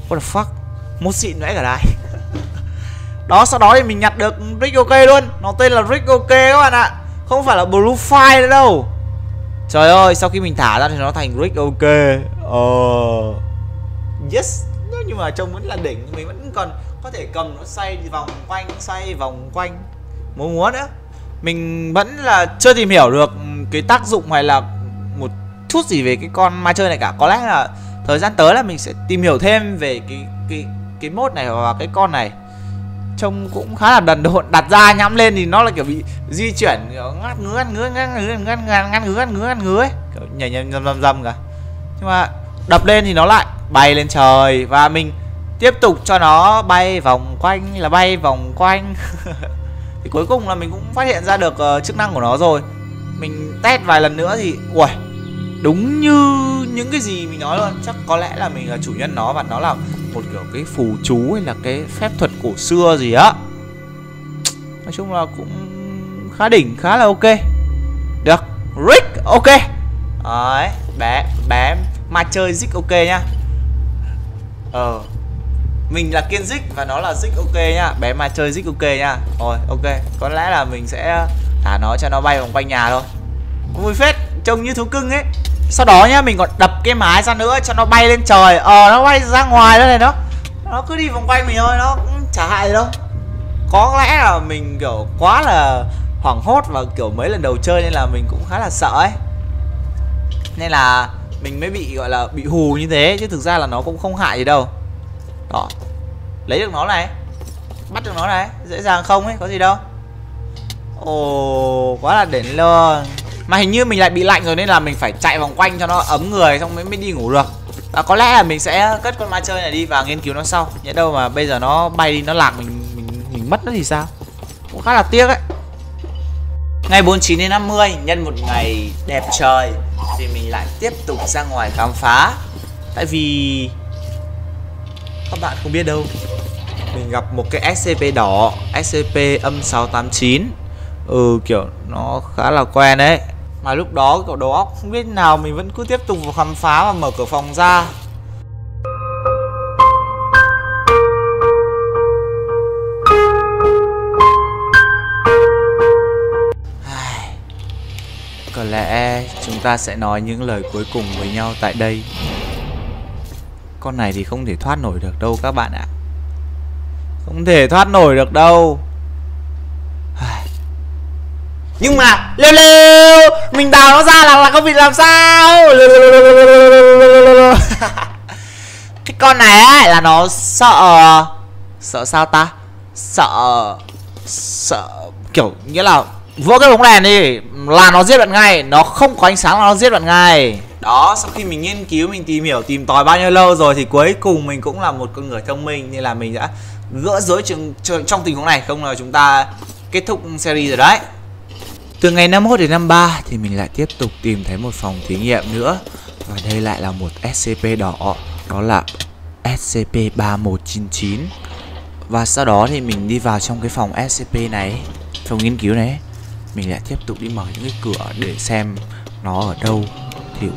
What the fuck? Một xịn vãi cả đài. Đó, sau đó thì mình nhặt được Rick OK luôn. Nó tên là Rick OK các bạn ạ. Không phải là Blue Fire nữa đâu. Trời ơi, sau khi mình thả ra thì nó thành Rick OK. Yes. Nhưng mà trông vẫn là đỉnh. Mình vẫn còn có thể cầm nó xoay vòng quanh múa nữa. Mình vẫn là chưa tìm hiểu được cái tác dụng hay là một chút gì về cái con ma chơi này cả. Có lẽ là thời gian tới là mình sẽ tìm hiểu thêm về cái mode này hoặc cái con này. Trông cũng khá là đần độn, đặt ra nhắm lên thì nó là kiểu bị di chuyển ngắt ngứa ấy, kiểu nhảy dầm cả. Nhưng mà đập lên thì nó lại bay lên trời và mình tiếp tục cho nó bay vòng quanh thì cuối cùng là mình cũng phát hiện ra được chức năng của nó rồi. Mình test vài lần nữa thì ui, đúng như những cái gì mình nói luôn. Chắc có lẽ là mình là chủ nhân nó và nó là một kiểu cái phù chú hay là cái phép thuật cổ xưa gì á. Nói chung là cũng khá đỉnh, khá là ok. Được, Rick OK. Đấy, bé ma chơi Rick OK nhá. Mình là Kiên Rick và nó là Rick OK nhá. Bé ma chơi Rick OK nhá. Rồi, ok. Có lẽ là mình sẽ thả nó cho nó bay vòng quanh nhà thôi. Vui phết, trông như thú cưng ấy. Sau đó nhá, mình còn đập cái mái ra nữa cho nó bay lên trời. Nó bay ra ngoài đó này, nó cứ đi vòng quanh mình thôi, nó cũng chả hại gì đâu. Có lẽ là mình kiểu quá là hoảng hốt và kiểu mấy lần đầu chơi nên là mình cũng khá là sợ ấy. Nên là mình mới bị gọi là bị hù như thế, chứ thực ra là nó cũng không hại gì đâu. Đó, lấy được nó này, bắt được nó này, dễ dàng không ấy, có gì đâu. Ồ, quá là đỉnh luôn. Mà hình như mình lại bị lạnh rồi nên là mình phải chạy vòng quanh cho nó ấm người xong mới đi ngủ được. Và có lẽ là mình sẽ cất con ma chơi này đi và nghiên cứu nó sau. Nhỡ đâu mà bây giờ nó bay đi, nó lạc mình mất nó thì sao? Cũng khá là tiếc ấy. Ngày 49 đến 50 nhân một ngày đẹp trời thì mình lại tiếp tục ra ngoài khám phá. Tại vì các bạn không biết đâu, mình gặp một cái SCP đỏ, SCP-689. Kiểu nó khá là quen đấy. Mà lúc đó kiểu đầu óc không biết nào, mình vẫn cứ tiếp tục khám phá và mở cửa phòng ra. Có lẽ chúng ta sẽ nói những lời cuối cùng với nhau tại đây. Con này thì không thể thoát nổi được đâu các bạn ạ. Không thể thoát nổi được đâu. Nhưng mà lêu mình đào nó ra là không bị làm sao. Cái con này ấy là nó sợ sao ta? Sợ kiểu nghĩa là vỡ cái bóng đèn đi là nó giết bạn ngay, nó không có ánh sáng là nó giết bạn ngay. Đó, sau khi mình nghiên cứu, mình tìm hiểu, tìm tòi bao nhiêu lâu rồi thì cuối cùng mình cũng là một con người thông minh nên là mình đã gỡ rối trong tình huống này, không là chúng ta kết thúc series rồi đấy. Từ ngày 51 đến 53 thì mình lại tiếp tục tìm thấy một phòng thí nghiệm nữa. Và đây lại là một SCP đỏ, đó là SCP-3199. Và sau đó thì mình đi vào trong cái phòng SCP này, phòng nghiên cứu này. Mình lại tiếp tục đi mở những cái cửa để xem nó ở đâu. Thì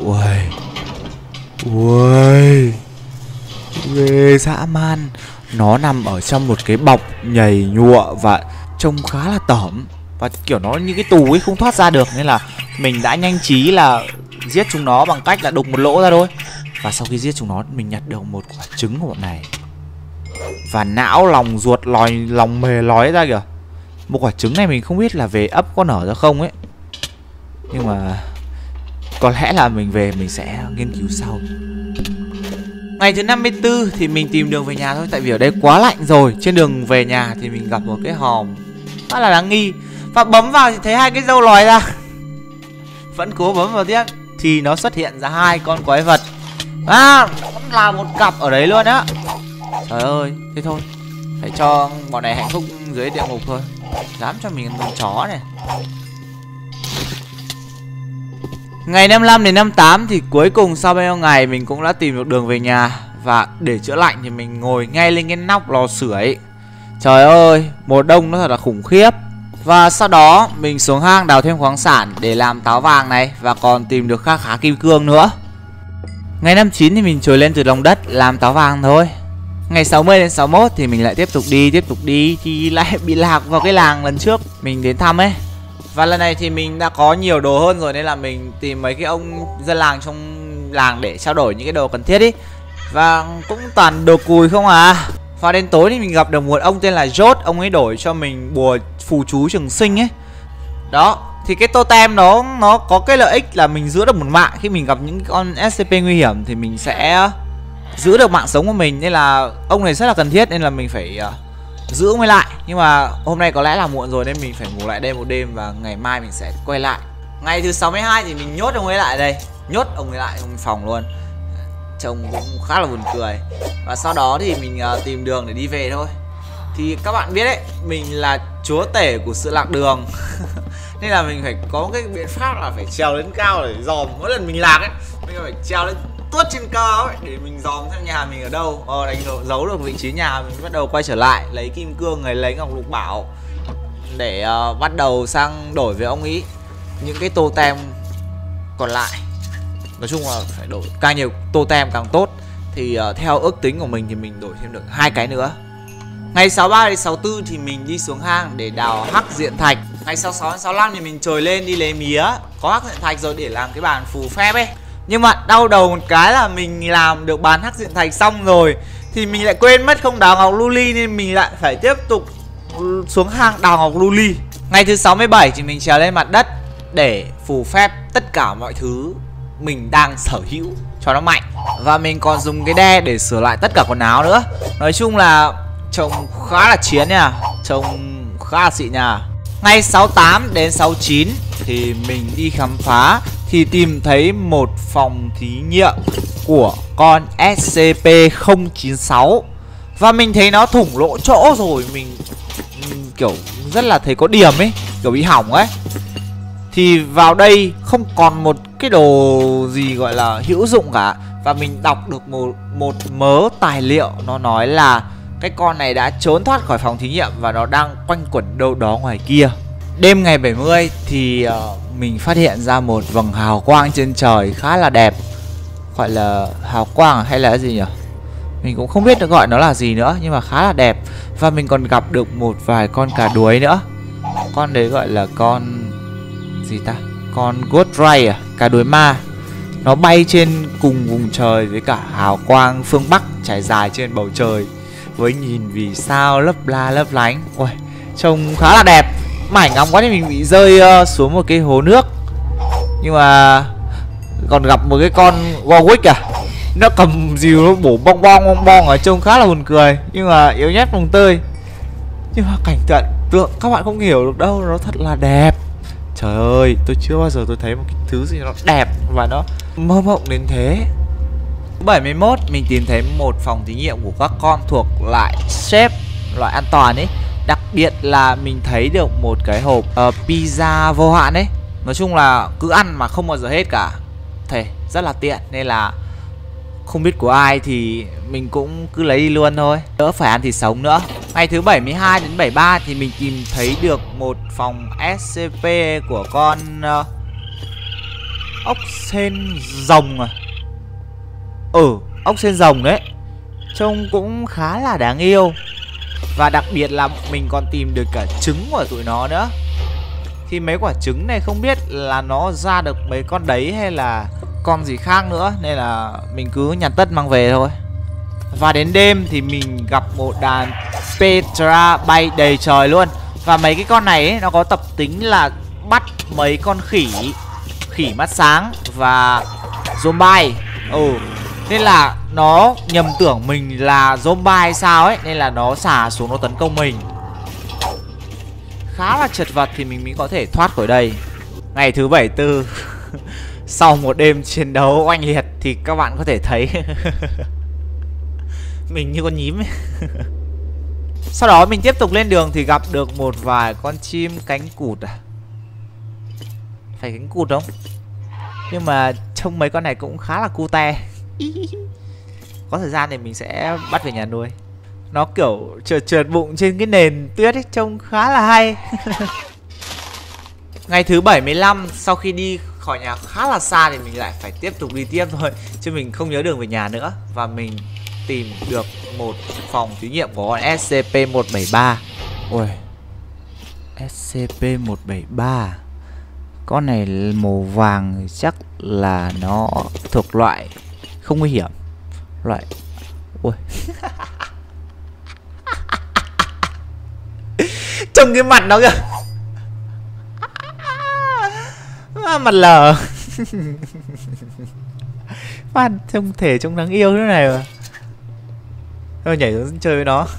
ui ghê dã man. Nó nằm ở trong một cái bọc nhầy nhụa và trông khá là tởm. Và kiểu nó như cái tù ấy, không thoát ra được. Nên là mình đã nhanh trí là giết chúng nó bằng cách là đục một lỗ ra thôi. Và sau khi giết chúng nó, mình nhặt được một quả trứng của bọn này. Và não, lòng, ruột, lòng mề lói ra kìa. Một quả trứng này mình không biết là về ấp có nở ra không ấy. Nhưng mà có lẽ là mình về mình sẽ nghiên cứu sau. Ngày thứ 54 thì mình tìm đường về nhà thôi. Tại vì ở đây quá lạnh rồi. Trên đường về nhà thì mình gặp một cái hòm khá là đáng nghi. Và bấm vào thì thấy hai cái râu lòi ra. Vẫn cố bấm vào tiếp thì nó xuất hiện ra hai con quái vật. Vẫn là một cặp ở đấy luôn á. Trời ơi, thế thôi, phải cho bọn này hạnh phúc dưới địa ngục thôi. Dám cho mình con chó này. Ngày 55 đến 58 thì cuối cùng sau bao nhiêu ngày mình cũng đã tìm được đường về nhà. Và để chữa lạnh thì mình ngồi ngay lên cái nóc lò sưởi. Trời ơi, mùa đông nó thật là khủng khiếp. Và sau đó mình xuống hang đào thêm khoáng sản để làm táo vàng này. Và còn tìm được khá kim cương nữa. Ngày 59 thì mình trồi lên từ lòng đất làm táo vàng thôi. Ngày 60 đến 61 thì mình lại tiếp tục đi thì lại bị lạc vào cái làng lần trước mình đến thăm ấy. Và lần này thì mình đã có nhiều đồ hơn rồi nên là mình tìm mấy cái ông dân làng trong làng để trao đổi những cái đồ cần thiết ý. Và cũng toàn đồ cùi không à. Và đến tối thì mình gặp được một ông tên là Jot. Ông ấy đổi cho mình bùa phù chú trường sinh ấy. Đó. Thì cái totem đó nó có cái lợi ích là mình giữ được một mạng. Khi mình gặp những con SCP nguy hiểm thì mình sẽ giữ được mạng sống của mình. Nên là ông này rất là cần thiết. Nên là mình phải giữ ông ấy lại. Nhưng mà hôm nay có lẽ là muộn rồi nên mình phải ngủ lại đây một đêm. Và ngày mai mình sẽ quay lại. Ngày thứ 62 thì mình nhốt ông ấy lại đây. Nhốt ông ấy lại trong phòng luôn. Trông cũng khá là buồn cười. Và sau đó thì mình tìm đường để đi về thôi. Thì các bạn biết đấy, mình là chúa tể của sự lạc đường. Nên là mình phải có cái biện pháp là phải trèo lên cao để dòm. Mỗi lần mình lạc ấy, mình phải trèo lên tuốt trên cao ấy để mình dòm xem nhà mình ở đâu. Đánh dấu được vị trí nhà mình bắt đầu quay trở lại. Lấy kim cương này, lấy ngọc lục bảo để bắt đầu sang đổi với ông ý những cái totem còn lại. Nói chung là phải đổi càng nhiều totem càng tốt. Thì theo ước tính của mình thì mình đổi thêm được 2 cái nữa. Ngày 63 đến 64 thì mình đi xuống hang để đào hắc diện thạch. Ngày 66 đến 65 thì mình trồi lên đi lấy mía. Có hắc diện thạch rồi để làm cái bàn phù phép ấy. Nhưng mà đau đầu một cái là mình làm được bàn hắc diện thạch xong rồi thì mình lại quên mất không đào ngọc luli. Nên mình lại phải tiếp tục xuống hang đào ngọc luli. Ngày thứ 67 thì mình trèo lên mặt đất để phù phép tất cả mọi thứ mình đang sở hữu cho nó mạnh. Và mình còn dùng cái đe để sửa lại tất cả quần áo nữa. Nói chung là trông khá là chiến nha. Trông khá là xịn nha. Ngày 68 đến 69 thì mình đi khám phá thì tìm thấy một phòng thí nghiệm của con SCP-096. Và mình thấy nó thủng lỗ chỗ rồi. Mình kiểu rất là thấy có điểm ấy, kiểu bị hỏng ấy. Thì vào đây không còn một cái đồ gì gọi là hữu dụng cả. Và mình đọc được một mớ tài liệu. Nó nói là cái con này đã trốn thoát khỏi phòng thí nghiệm và nó đang quanh quẩn đâu đó ngoài kia. Đêm ngày 70 thì mình phát hiện ra một vầng hào quang trên trời khá là đẹp. Gọi là hào quang hay là cái gì nhỉ? Mình cũng không biết được gọi nó là gì nữa, nhưng mà khá là đẹp. Và mình còn gặp được một vài con cá đuối nữa. Con đấy gọi là con gì ta? Con Godray à? Cá đuối ma. Nó bay trên cùng vùng trời với cả hào quang phương Bắc trải dài trên bầu trời, với nhìn vì sao lấp la lấp lánh. Ôi, trông khá là đẹp. Mải ngắm quá thì mình bị rơi xuống một cái hố nước. Nhưng mà còn gặp một cái con Warwick à. Nó cầm dìu nó bổ bong bong ở trông khá là buồn cười. Nhưng mà yếu nhất mồng tơi. Nhưng mà cảnh tượng các bạn không hiểu được đâu. Nó thật là đẹp. Trời ơi, tôi chưa bao giờ tôi thấy một cái thứ gì nó đẹp và nó mơ mộng đến thế. 71 mình tìm thấy một phòng thí nghiệm của các con thuộc loại xếp loại an toàn ấy. Đặc biệt là mình thấy được một cái hộp pizza vô hạn ấy. Nói chung là cứ ăn mà không bao giờ hết cả. Thề rất là tiện. Nên là không biết của ai thì mình cũng cứ lấy đi luôn thôi, đỡ phải ăn thịt sống nữa. Ngày thứ 72 đến 73 thì mình tìm thấy được một phòng SCP của con ốc sên rồng à. Ốc sên rồng đấy. Trông cũng khá là đáng yêu. Và đặc biệt là mình còn tìm được cả trứng của tụi nó nữa. Thì mấy quả trứng này không biết là nó ra được mấy con đấy hay là con gì khác nữa. Nên là mình cứ nhặt tất mang về thôi. Và đến đêm thì mình gặp một đàn Petra bay đầy trời luôn. Và mấy cái con này ấy, nó có tập tính là bắt mấy con khỉ mắt sáng và zombie. Nên là nó nhầm tưởng mình là zombie hay sao ấy. Nên là nó xả xuống nó tấn công mình. Khá là chật vật thì mình mới có thể thoát khỏi đây. Ngày thứ 74 sau một đêm chiến đấu oanh liệt thì các bạn có thể thấy mình như con nhím ấy. Sau đó mình tiếp tục lên đường thì gặp được một vài con chim cánh cụt à. Phải cánh cụt không? Nhưng mà trông mấy con này cũng khá là cute. Có thời gian thì mình sẽ bắt về nhà nuôi. Nó kiểu trượt bụng trên cái nền tuyết ấy, trông khá là hay. Ngày thứ 75 sau khi đi khỏi nhà khá là xa thì mình lại phải tiếp tục đi tiếp thôi, chứ mình không nhớ đường về nhà nữa. Và mình tìm được một phòng thí nghiệm của con SCP-173. Ui, SCP-173. Con này màu vàng chắc là nó thuộc loại không nguy hiểm. Loại... Ui. Trông cái mặt nó kìa. Mặt lờ. Phát trông thể trông đáng yêu thế này mà. Thôi nhảy xuống chơi với nó.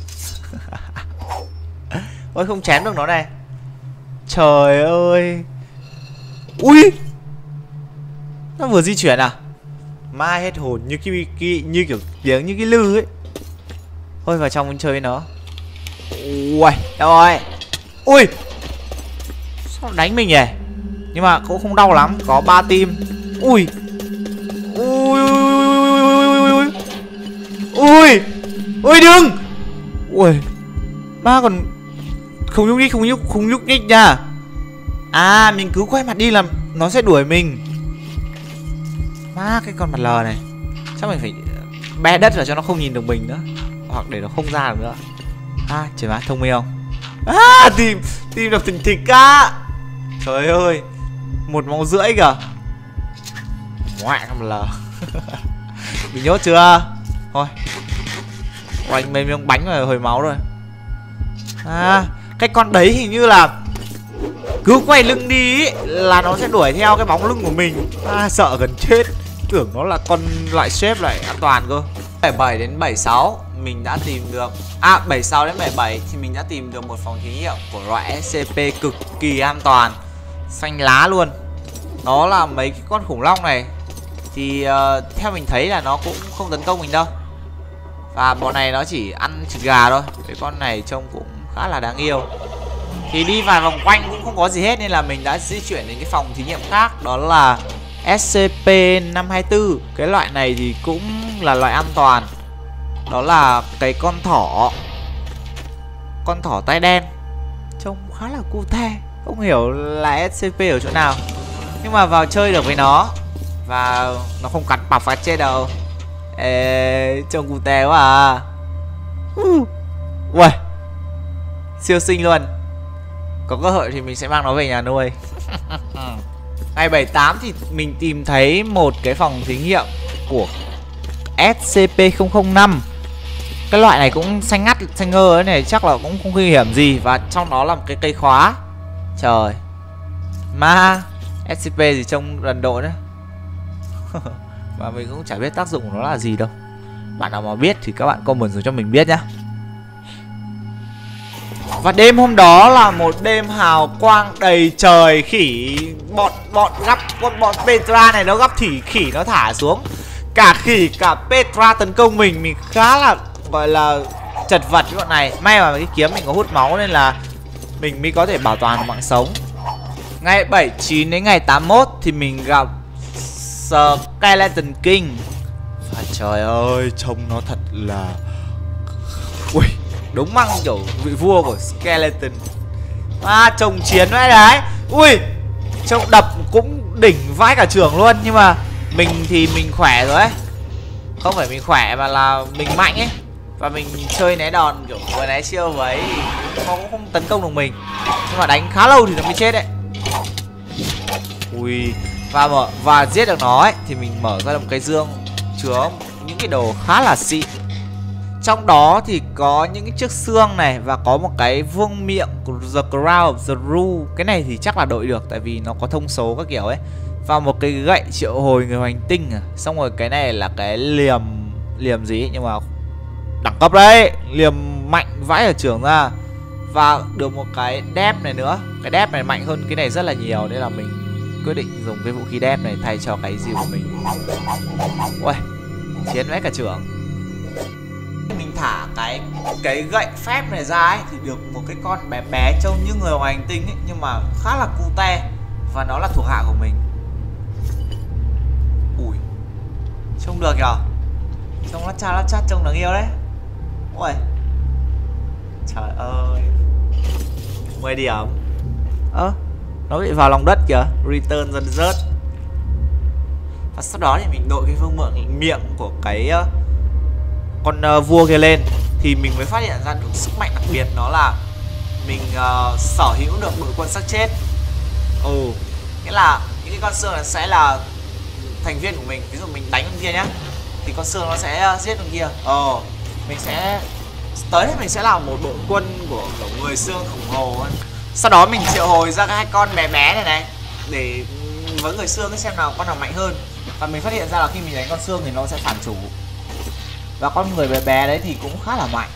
Ôi không chém được nó này. Trời ơi. Ui, nó vừa di chuyển à? Mai hết hồn như như kiểu tiếng như cái lư ấy. Thôi vào trong mình chơi với nó. Ui, đâu rồi? Ui, sao đánh mình nhỉ? Nhưng mà cũng không đau lắm, có 3 tim. Ui. Ui. Ui. Ui. Ui đừng. Ui. Ba còn không nhúc nhích nha. À, mình cứ quay mặt đi là nó sẽ đuổi mình. Má cái con mặt lờ này. Chắc mình phải bé đất vào cho nó không nhìn được mình nữa. Hoặc để nó không ra được nữa. À, trời má thông minh không? À, tìm đập thình thịch á. Trời ơi, 1,5 máu kìa. Ngoại con mặt lờ. Bị nhốt chưa? Thôi. Oanh mấy miếng bánh rồi hồi máu rồi. À, cái con đấy hình như là cứ quay lưng đi ý, là nó sẽ đuổi theo cái bóng lưng của mình. À, sợ gần chết. Tưởng nó là con loại xếp lại an toàn cơ. 77 đến 76 mình đã tìm được. À, 76 đến 77 thì mình đã tìm được một phòng thí nghiệm của loại SCP cực kỳ an toàn. Xanh lá luôn. Nó là mấy cái con khủng long này. Thì theo mình thấy là nó cũng không tấn công mình đâu. Và bọn này nó chỉ ăn thịt gà thôi. Cái con này trông cũng khá là đáng yêu. Thì đi vài vòng quanh cũng không có gì hết, nên là mình đã di chuyển đến cái phòng thí nghiệm khác. Đó là SCP-524. Cái loại này thì cũng là loại an toàn. Đó là cái con thỏ. Con thỏ tai đen. Trông khá là cute. Không hiểu là SCP ở chỗ nào. Nhưng mà vào chơi được với nó. Và nó không cắn bọc phát chết đâu. Ê, trông cute quá à. Ui, siêu xinh luôn. Có cơ hội thì mình sẽ mang nó về nhà nuôi. Ngày 78 thì mình tìm thấy một cái phòng thí nghiệm của SCP-005. Cái loại này cũng xanh ngắt, xanh ngơ ấy này, chắc là cũng không nguy hiểm gì. Và trong đó là một cái cây khóa. Trời. Ma SCP gì trông rần độ đấy. Và mình cũng chả biết tác dụng của nó là gì đâu. Bạn nào mà biết thì các bạn comment xuống cho mình biết nhá. Và đêm hôm đó là một đêm hào quang đầy trời. Khỉ bọn Petra này nó gắp khỉ nó thả xuống. Cả khỉ cả Petra tấn công mình. Mình khá là gọi là chật vật với bọn này. May mà cái kiếm mình có hút máu nên là mình mới có thể bảo toàn mạng sống. Ngày 79 đến ngày 81 thì mình gặp Skeleton King. Và trời ơi, trông nó thật là... Ui, đúng măng kiểu vị vua của Skeleton. À, trông chiến vãi đấy. Ui, trông đập cũng đỉnh vãi cả trường luôn. Nhưng mà mình thì mình khỏe rồi ấy. Không phải mình khỏe mà là mình mạnh ấy. Và mình chơi né đòn kiểu vừa né chiêu với thì nó cũng không tấn công được mình. Nhưng mà đánh khá lâu thì nó mới chết đấy. Ui, và giết được nó ấy thì mình mở ra một cái dương chứa những cái đồ khá là xịn. Trong đó thì có những cái chiếc xương này và có một cái vương miệng của The Crown of the Rue. Cái này thì chắc là đội được tại vì nó có thông số các kiểu ấy. Và một cái gậy triệu hồi người hành tinh à. Xong rồi cái này là cái liềm gì ấy, nhưng mà đẳng cấp đấy, liềm mạnh vãi ở trường ra. Và được một cái đép này nữa. Cái đép này mạnh hơn cái này rất là nhiều nên là mình quyết định dùng cái vũ khí đép này thay cho cái gì của mình. Ui, chiến vãi cả trường. Mình thả cái gậy phép này ra ấy thì được một cái con bé bé trông như người ngoài hành tinh ấy, nhưng mà khá là cute. Và nó là thuộc hạ của mình. Ui, trông được nhở. Trông lát chát trông đáng yêu đấy. Ui, trời ơi, 10 điểm. Nó bị vào lòng đất kìa. Return dần rớt. Và sau đó thì mình đội cái vương miệng của cái con vua kia lên thì mình mới phát hiện ra được sức mạnh đặc biệt, đó là mình sở hữu được đội quân xác chết. Nghĩa là những cái con xương này sẽ là thành viên của mình. Ví dụ mình đánh con kia nhá, thì con xương nó sẽ giết con kia. Mình sẽ tới đây mình sẽ làm một đội quân của người xương khổng lồ. Sau đó mình triệu hồi ra hai con bé bé này để với người xương xem nào con nào mạnh hơn. Và mình phát hiện ra là khi mình đánh con xương thì nó sẽ phản chủ. Và con người bé bé đấy thì cũng khá là mạnh.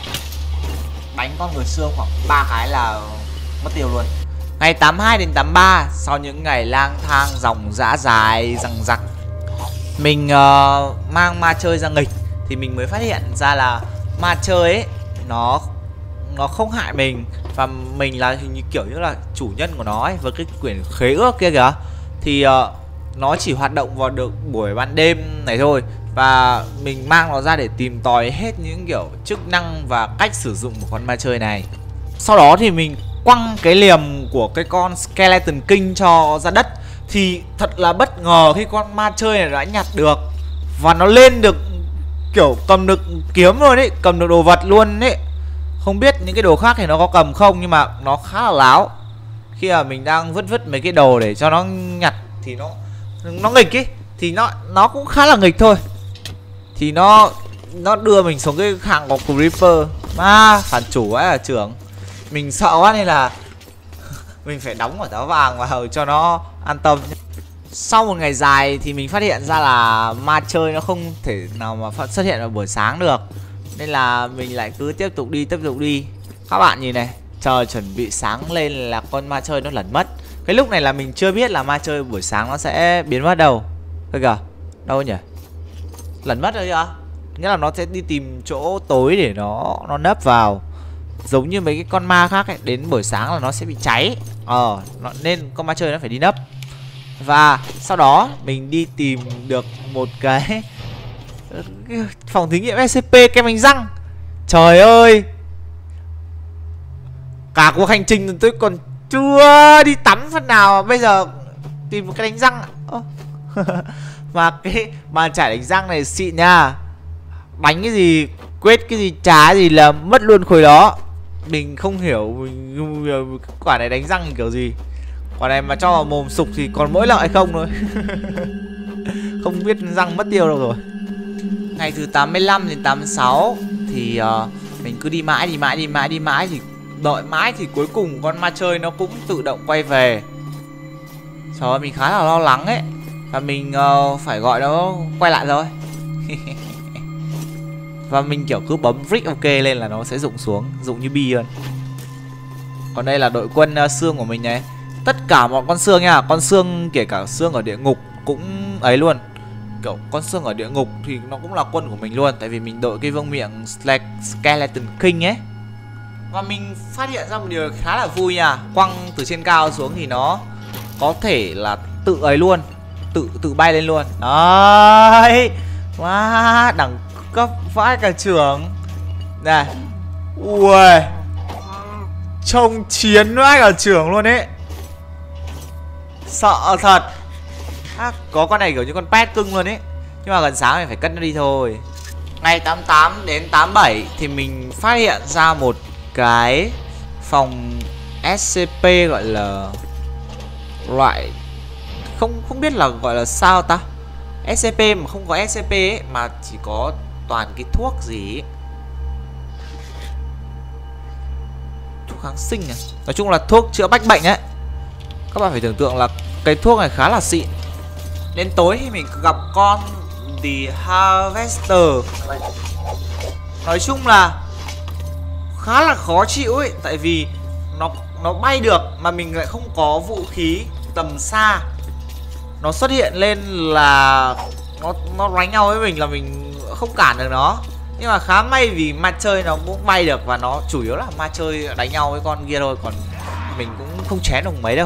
Đánh con người xương khoảng 3 cái là mất tiêu luôn. Ngày 82 đến 83, sau những ngày lang thang dòng dã dài rằng rặc, mình mang ma chơi ra nghịch thì mình mới phát hiện ra là ma chơi ấy nó không hại mình, và mình là hình như kiểu như là chủ nhân của nó ấy, với cái quyển khế ước kia kìa. Thì nó chỉ hoạt động vào được buổi ban đêm này thôi, và mình mang nó ra để tìm tòi hết những kiểu chức năng và cách sử dụng của con ma chơi này. Sau đó thì mình quăng cái liềm của cái con Skeleton King cho ra đất, thì thật là bất ngờ khi con ma chơi này đã nhặt được, và nó lên được kiểu cầm được kiếm luôn ấy, cầm được đồ vật luôn ấy. Không biết những cái đồ khác thì nó có cầm không, nhưng mà nó khá là láo. Khi mà mình đang vứt mấy cái đồ để cho nó nhặt thì nó nghịch ấy, thì nó cũng khá là nghịch thôi. Thì nó đưa mình xuống cái hạng của Creeper. Phản chủ ấy là trưởng. Mình sợ quá nên là mình phải đóng quả táo vàng vào cho nó an tâm. Sau một ngày dài thì mình phát hiện ra là ma chơi nó không thể nào mà xuất hiện vào buổi sáng được, nên là mình lại cứ tiếp tục đi. Các bạn nhìn này, trời chuẩn bị sáng lên là con ma chơi nó lẩn mất. Cái lúc này là mình chưa biết là ma chơi buổi sáng nó sẽ biến mất đâu. Thôi kìa, đâu nhỉ? Lẩn mất rồi kìa. Nghĩa là nó sẽ đi tìm chỗ tối để nó nấp vào. Giống như mấy cái con ma khác ấy, đến buổi sáng là nó sẽ bị cháy. Nên con ma chơi nó phải đi nấp. Và sau đó mình đi tìm được một cái phòng thí nghiệm SCP kem đánh răng. Trời ơi, cả cuộc hành trình tôi còn chưa đi tắm phần nào, bây giờ tìm một cái đánh răng. Mà cái bàn chải đánh răng này xịn nha. Đánh cái gì, quét cái gì, trá gì là mất luôn khối đó. Mình không hiểu quả này đánh răng kiểu gì. Quả này mà cho vào mồm sục thì còn mỗi lợi không thôi. Không biết răng mất tiêu đâu rồi. Ngày thứ 85 đến 86 thì mình cứ đi mãi thì đợi mãi thì cuối cùng con ma chơi nó cũng tự động quay về. Trời ơi, mình khá là lo lắng ấy. Và mình phải gọi nó quay lại rồi. Và mình kiểu cứ bấm brick ok lên là nó sẽ rụng xuống, rụng như bi luôn. Còn đây là đội quân xương của mình này. Tất cả mọi con xương nha, con xương kể cả xương ở địa ngục cũng ấy luôn. Kiểu con xương ở địa ngục thì nó cũng là quân của mình luôn, tại vì mình đội cái vương miệng Skeleton King ấy. Và mình phát hiện ra một điều khá là vui nha. Quăng từ trên cao xuống thì nó có thể là tự ấy luôn, tự bay lên luôn. Đấy, wow, đẳng cấp vãi cả trưởng. Này, ui, trông chiến vãi cả trưởng luôn ấy. Sợ thật. Có con này kiểu như con pet cưng luôn ấy. Nhưng mà gần sáng mình phải cất nó đi thôi. Ngày 88 đến 87 thì mình phát hiện ra một cái phòng SCP gọi là loại không biết là gọi là sao ta. SCP mà không có SCP ấy, mà chỉ có toàn cái thuốc gì ấy. Thuốc kháng sinh à? Nói chung là thuốc chữa bách bệnh ấy. Các bạn phải tưởng tượng là cái thuốc này khá là xịn. Đến tối thì mình gặp con The Harvester. Nói chung là khá là khó chịu ấy, tại vì nó bay được mà mình lại không có vũ khí tầm xa. Nó xuất hiện lên là nó đánh nhau với mình là mình không cản được nó. Nhưng mà khá may vì ma chơi nó cũng bay được, và nó chủ yếu là ma chơi đánh nhau với con kia thôi, còn mình cũng không chén được mấy đâu.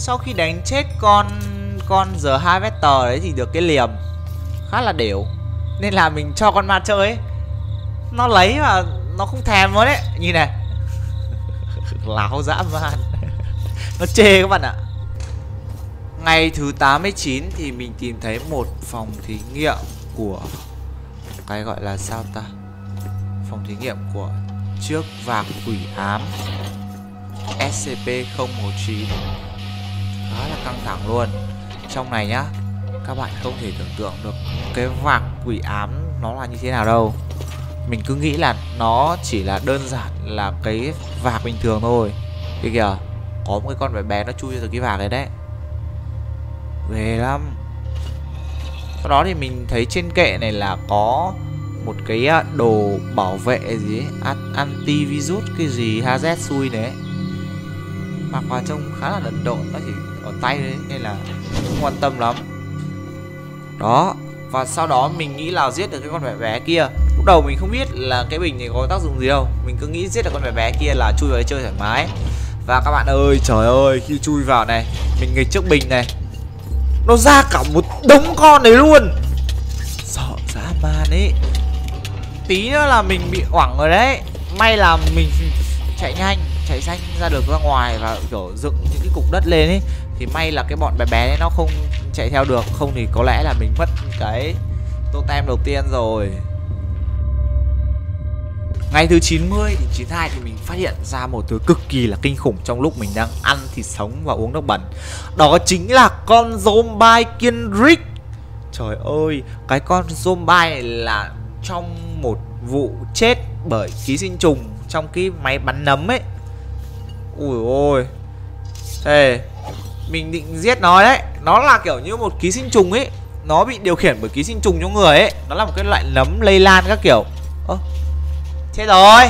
sau khi đánh chết con The Harvester đấy thì được cái liềm khá là đều, nên là mình cho con ma chơi ấy, nó lấy mà nó không thèm luôn đấy. Nhìn này, láo dã man. Nó chê các bạn ạ. Ngày thứ 89 thì mình tìm thấy một phòng thí nghiệm của cái gọi là sao ta, phòng thí nghiệm của chiếc vạc quỷ ám SCP-019. Khá là căng thẳng luôn. Trong này nhá, các bạn không thể tưởng tượng được cái vạc quỷ ám nó là như thế nào đâu. Mình cứ nghĩ là nó chỉ là đơn giản là cái vạc bình thường thôi. Kìa kìa, có một cái con bé bé nó chui từ cái vạc đấy đấy. Ghê lắm. Sau đó thì mình thấy trên kệ này là có một cái đồ bảo vệ gì ấy, anti virus cái gì HZ xui đấy. Mặc vào trông khá là đần độn, nó chỉ ở tay đấy nên là không quan tâm lắm. Đó, và sau đó mình nghĩ là giết được cái con bé bé kia. Lúc đầu mình không biết là cái bình này có tác dụng gì đâu, mình cứ nghĩ giết được con bé bé kia là chui vào đây chơi thoải mái. Và các bạn ơi, trời ơi, khi chui vào này, mình nghịch trước bình này, nó ra cả một đống con này luôn. Sợ dã man ấy. Tí nữa là mình bị oảng rồi đấy. May là mình chạy nhanh, chạy nhanh ra được ra ngoài và kiểu dựng những cái cục đất lên ấy. Thì may là cái bọn bé bé ấy nó không chạy theo được, không thì có lẽ là mình mất cái totem đầu tiên rồi. Ngày thứ 90 thì 92 thì mình phát hiện ra một thứ cực kỳ là kinh khủng trong lúc mình đang ăn thịt sống và uống nước bẩn. Đó chính là con zombie Kendrick. Trời ơi, cái con zombie này là trong một vụ chết bởi ký sinh trùng trong cái máy bắn nấm ấy. Ui ôi. Thế mình định giết nó đấy. Nó là kiểu như một ký sinh trùng ấy, nó bị điều khiển bởi ký sinh trùng trong người ấy. Nó là một cái loại nấm lây lan các kiểu. Chết rồi.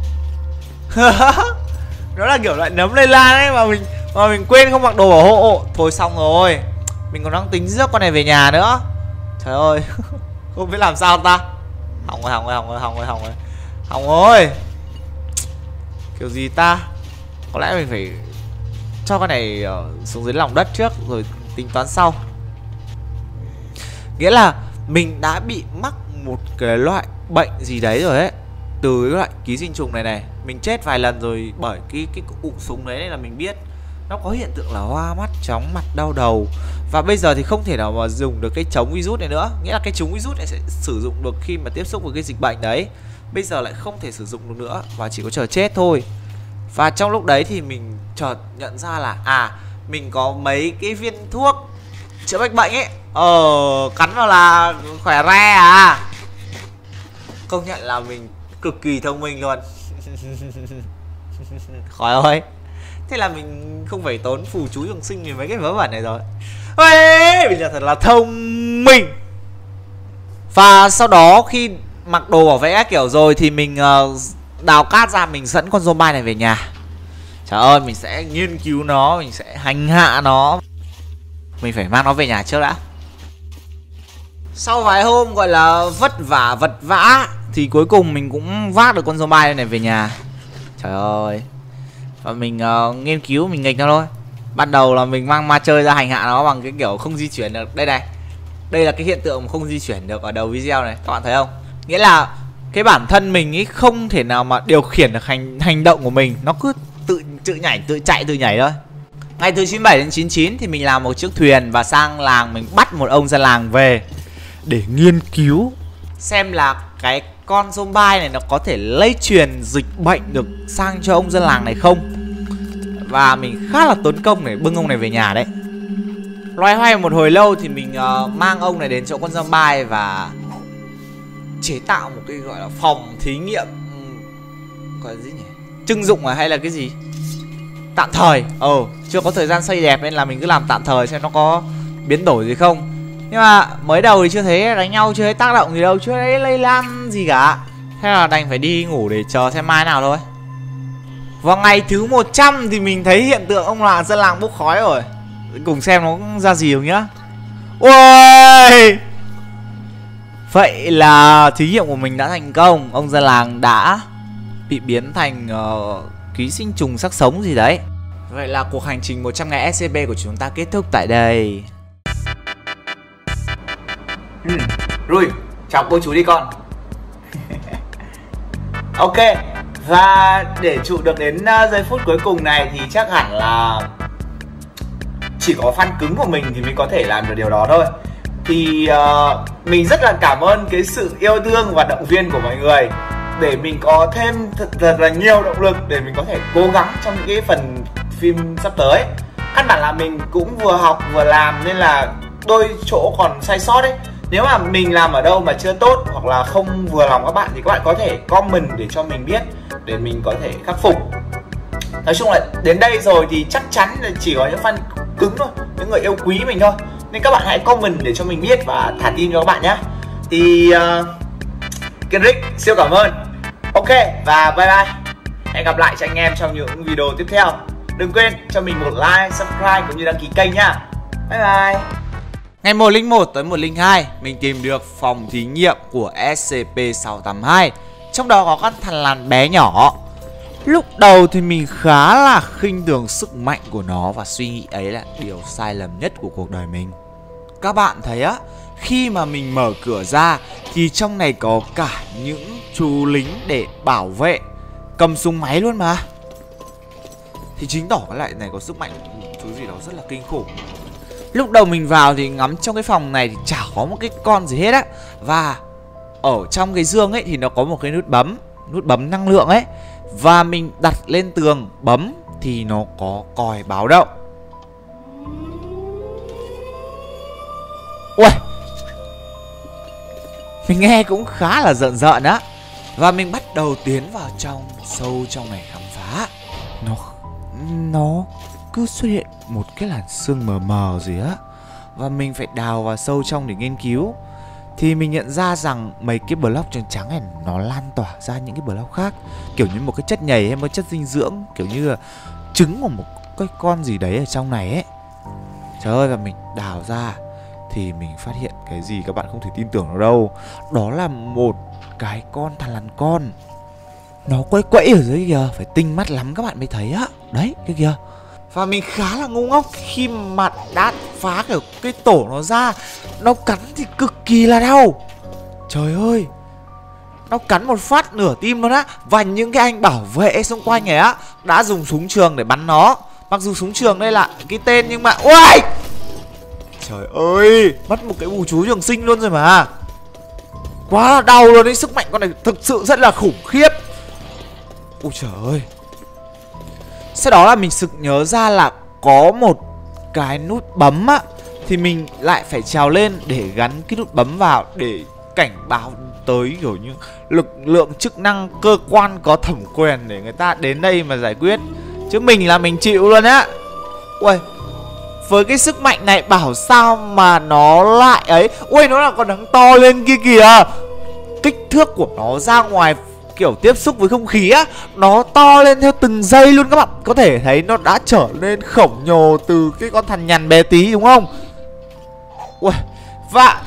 Nó là kiểu loại nấm lây lan ấy mà mình quên không mặc đồ bảo hộ. Thôi xong rồi. Mình còn đang tính rước con này về nhà nữa. Trời ơi. Không biết làm sao ta. Hỏng rồi. Hỏng rồi. Kiểu gì ta. Có lẽ mình phải cho con này xuống dưới lòng đất trước rồi tính toán sau. Nghĩa là mình đã bị mắc một cái loại bệnh gì đấy rồi ấy, từ cái loại ký sinh trùng này. Mình chết vài lần rồi bởi cái ụ súng đấy, nên là mình biết nó có hiện tượng là hoa mắt, chóng mặt, đau đầu. Và bây giờ thì không thể nào mà dùng được cái chống virus này nữa. Nghĩa là cái chống virus này sẽ sử dụng được khi mà tiếp xúc với cái dịch bệnh đấy. Bây giờ lại không thể sử dụng được nữa và chỉ có chờ chết thôi. Và trong lúc đấy thì mình chợt nhận ra là mình có mấy cái viên thuốc chữa bệnh ấy. Cắn vào là khỏe re à. Công nhận là mình cực kỳ thông minh luôn. Khỏi ơi. Thế là mình không phải tốn phù chú trường sinh vì mấy cái vớ vẩn này rồi. Ê, bây giờ thật là thông minh. Và sau đó khi mặc đồ bảo vệ các kiểu rồi thì mình đào cát ra, mình dẫn con zombie này về nhà. Trời ơi, mình sẽ nghiên cứu nó, mình sẽ hành hạ nó. Mình phải mang nó về nhà trước đã. Sau vài hôm gọi là vất vả vật vã thì cuối cùng mình cũng vác được con zombie này về nhà. Trời ơi. Và mình nghiên cứu, mình nghịch nó thôi. Ban đầu là mình mang ma chơi ra hành hạ nó bằng cái kiểu không di chuyển được. Đây này. Đây là cái hiện tượng không di chuyển được ở đầu video này. Các bạn thấy không? Nghĩa là cái bản thân mình ý không thể nào mà điều khiển được hành động của mình. Nó cứ tự nhảy, tự chạy, tự nhảy thôi. Ngày từ 97 đến 99 thì mình làm một chiếc thuyền và sang làng mình bắt một ông dân làng về để nghiên cứu xem là cái con zombie này nó có thể lây truyền dịch bệnh được sang cho ông dân làng này không. Và mình khá là tốn công để bưng ông này về nhà đấy. Loay hoay một hồi lâu thì mình mang ông này đến chỗ con zombie và chế tạo một cái gọi là phòng thí nghiệm, gọi là gì nhỉ? Trưng dụng hay là cái gì? Tạm thời. Chưa có thời gian xây đẹp nên là mình cứ làm tạm thời xem nó có biến đổi gì không. Nhưng mà mới đầu thì chưa thấy đánh nhau, chưa thấy tác động gì đâu, chưa thấy lây lan gì cả. Thế là đành phải đi ngủ để chờ xem mai nào thôi. Vào ngày thứ 100 thì mình thấy hiện tượng ông là dân làng bốc khói rồi. Cùng xem nó ra gì không nhá. Ôi! Vậy là thí nghiệm của mình đã thành công. Ông dân làng đã bị biến thành ký sinh trùng xác sống gì đấy. Vậy là cuộc hành trình 100 ngày SCP của chúng ta kết thúc tại đây. Rui, chào cô chú đi con. Ok, và để trụ được đến giây phút cuối cùng này thì chắc hẳn là chỉ có fan cứng của mình thì mới có thể làm được điều đó thôi. Thì mình rất là cảm ơn cái sự yêu thương và động viên của mọi người, để mình có thêm thật là nhiều động lực để mình có thể cố gắng trong những cái phần phim sắp tới. Căn bản là mình cũng vừa học vừa làm nên là đôi chỗ còn sai sót ấy. Nếu mà mình làm ở đâu mà chưa tốt hoặc là không vừa lòng các bạn thì các bạn có thể comment để cho mình biết, để mình có thể khắc phục. Nói chung là đến đây rồi thì chắc chắn là chỉ có những fan cứng thôi, những người yêu quý mình thôi. Nên các bạn hãy comment để cho mình biết và thả tim cho các bạn nhé. Thì Kenrick siêu cảm ơn. Ok và bye bye. Hẹn gặp lại cho anh em trong những video tiếp theo. Đừng quên cho mình một like, subscribe cũng như đăng ký kênh nhá. Bye bye. Ngày 101 tới 102, mình tìm được phòng thí nghiệm của SCP-682. Trong đó có con thằn lằn bé nhỏ. Lúc đầu thì mình khá là khinh thường sức mạnh của nó và suy nghĩ ấy là điều sai lầm nhất của cuộc đời mình. Các bạn thấy á, khi mà mình mở cửa ra thì trong này có cả những chú lính để bảo vệ, cầm súng máy luôn mà. Thì chứng tỏ cái lại này có sức mạnh thứ gì đó rất là kinh khủng. Lúc đầu mình vào thì ngắm trong cái phòng này thì chả có một cái con gì hết á. Và ở trong cái giường ấy thì nó có một cái nút bấm năng lượng ấy. Và mình đặt lên tường bấm thì nó có còi báo động. Ui, mình nghe cũng khá là rợn rợn á. Và mình bắt đầu tiến vào sâu trong này khám phá. Nó cứ xuất hiện một cái làn sương mờ mờ gì á. Và mình phải đào vào sâu trong để nghiên cứu. Thì mình nhận ra rằng mấy cái block trắng trắng này nó lan tỏa ra những cái block khác, kiểu như một cái chất nhầy hay một chất dinh dưỡng, kiểu như là trứng của một cái con gì đấy ở trong này ấy. Trời ơi, và mình đào ra thì mình phát hiện cái gì các bạn không thể tin tưởng nó đâu. Đó là một cái con thằn lằn con. Nó quẫy quẫy ở dưới kìa, phải tinh mắt lắm các bạn mới thấy á. Đấy, cái kìa. Và mình khá là ngu ngốc khi mà đã phá cái tổ nó ra. Nó cắn thì cực kỳ là đau. Trời ơi, nó cắn một phát nửa tim luôn á. Và những cái anh bảo vệ xung quanh này á đã dùng súng trường để bắn nó. Mặc dù súng trường đây là cái tên nhưng mà ui, trời ơi, mất một cái bù chú trường sinh luôn rồi mà. Quá là đau luôn đấy. Sức mạnh con này thực sự rất là khủng khiếp. Ôi trời ơi. Sau đó là mình sực nhớ ra là có một cái nút bấm á. Thì mình lại phải trèo lên để gắn cái nút bấm vào, để cảnh báo tới kiểu như lực lượng chức năng, cơ quan có thẩm quyền để người ta đến đây mà giải quyết. Chứ mình là mình chịu luôn á. Ui, với cái sức mạnh này bảo sao mà nó lại ấy. Ui, nó là còn đang to lên kia kìa. Kích thước của nó ra ngoài kiểu tiếp xúc với không khí á, nó to lên theo từng giây luôn. Các bạn có thể thấy nó đã trở nên khổng lồ từ cái con thằn nhằn bé tí đúng không? Ui, và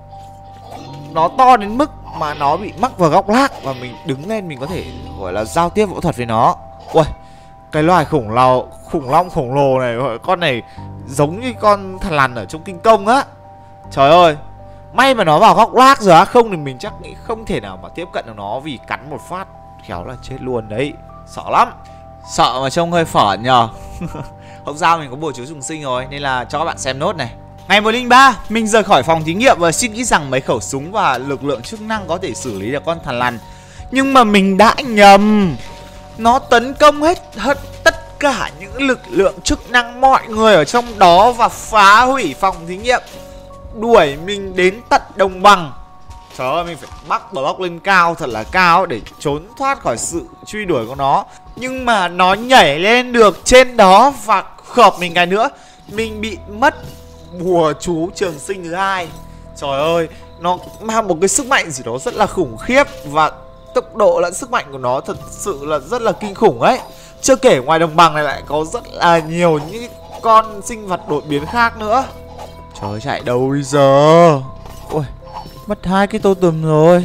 nó to đến mức mà nó bị mắc vào góc lác. Và mình đứng lên mình có thể gọi là giao tiếp phẫu thuật với nó. Ui, cái loài khủng long khổng lồ này, con này giống như con thằn lằn ở trong Kinh Công á. Trời ơi, may mà nó vào góc lác rồi á, không thì mình chắc nghĩ không thể nào mà tiếp cận được nó, vì cắn một phát khéo là chết luôn đấy. Sợ lắm. Sợ mà trông hơi phởn nhờ. Không sao, mình có bùa chú trùng sinh rồi nên là cho các bạn xem nốt này. Ngày 103, mình rời khỏi phòng thí nghiệm và suy nghĩ rằng mấy khẩu súng và lực lượng chức năng có thể xử lý được con thằn lằn. Nhưng mà mình đã nhầm. Nó tấn công hết tất cả những lực lượng chức năng, mọi người ở trong đó, và phá hủy phòng thí nghiệm, đuổi mình đến tận đồng bằng. Trời ơi, mình phải bắt block lên cao, thật là cao để trốn thoát khỏi sự truy đuổi của nó. Nhưng mà nó nhảy lên được trên đó và khợp mình cái nữa. Mình bị mất bùa chú trường sinh thứ hai. Trời ơi, nó mang một cái sức mạnh gì đó rất là khủng khiếp. Và tốc độ lẫn sức mạnh của nó thật sự là rất là kinh khủng ấy. Chưa kể ngoài đồng bằng này lại có rất là nhiều những con sinh vật đột biến khác nữa. Trời ơi, chạy đâu bây giờ? Ôi, mất hai cái tô tùm rồi.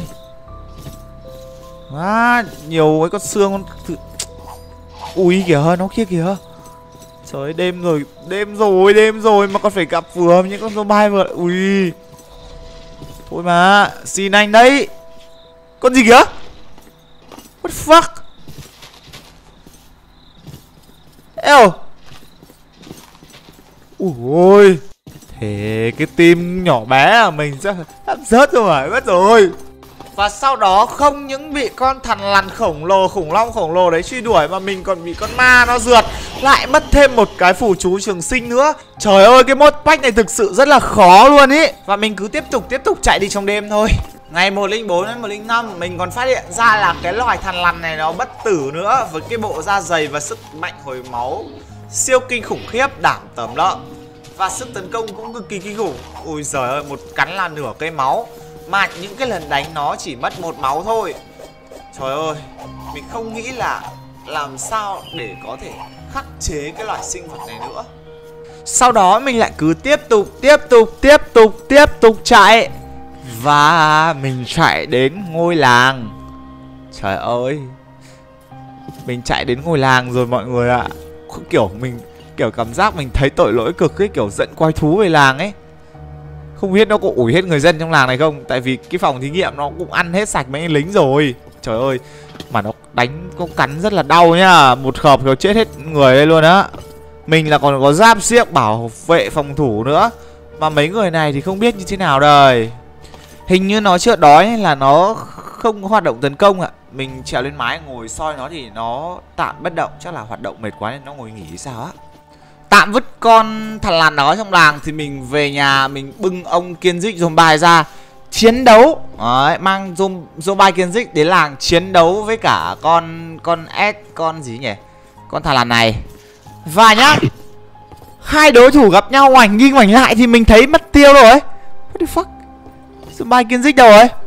Nhiều mấy con xương con... Ui kìa, nó kia kìa. Trời ơi, đêm rồi mà còn phải gặp vừa những con zombie vừa. Ui. Thôi mà, xin anh đấy. Con gì kìa? What the fuck? Eo. Ui. Thế cái tim nhỏ bé của mình sẽ sắp rớt rồi, mất rồi. Và sau đó không những bị con thằn lằn khủng long khổng lồ đấy truy đuổi, mà mình còn bị con ma nó rượt, lại mất thêm một cái phù chú trường sinh nữa. Trời ơi, cái mod pack này thực sự rất là khó luôn ý. Và mình cứ tiếp tục chạy đi trong đêm thôi. Ngày 104 đến 105 mình còn phát hiện ra là cái loài thằn lằn này nó bất tử nữa, với cái bộ da dày và sức mạnh hồi máu siêu kinh khủng khiếp, đảm tởm lợm. Và sức tấn công cũng cực kỳ kinh khủng. Ui giời ơi, một cắn là nửa cây máu, mà những cái lần đánh nó chỉ mất 1 máu thôi. Trời ơi, mình không nghĩ là làm sao để có thể khắc chế cái loài sinh vật này nữa. Sau đó mình lại cứ tiếp tục chạy. Và mình chạy đến ngôi làng. Trời ơi, mình chạy đến ngôi làng rồi mọi người ạ. Kiểu cảm giác mình thấy tội lỗi cực ấy, kiểu dẫn quái thú về làng ấy. Không biết nó có ủi hết người dân trong làng này không, tại vì cái phòng thí nghiệm nó cũng ăn hết sạch mấy lính rồi. Trời ơi, mà nó đánh, nó cắn rất là đau nhá. Một khợp nó chết hết người đây luôn á. Mình là còn có giáp xiếc bảo vệ phòng thủ nữa, mà mấy người này thì không biết như thế nào đời. Hình như nó chưa đói là nó không có hoạt động tấn công ạ. Mình trèo lên mái ngồi soi nó thì nó tạm bất động, chắc là hoạt động mệt quá nên nó ngồi nghỉ sao á. Tạm vứt con thằn lằn đó trong làng thì mình về nhà, mình bưng ông Kiên Dích zombie ra chiến đấu. Đấy, mang zombie Kiên Dích đến làng chiến đấu với cả con gì nhỉ? Con thằn lằn này. Và nhá, hai đối thủ gặp nhau ngoảnh đi ngoảnh lại thì mình thấy mất tiêu rồi ấy. What the fuck? Zombie Kiên Dích đâu rồi?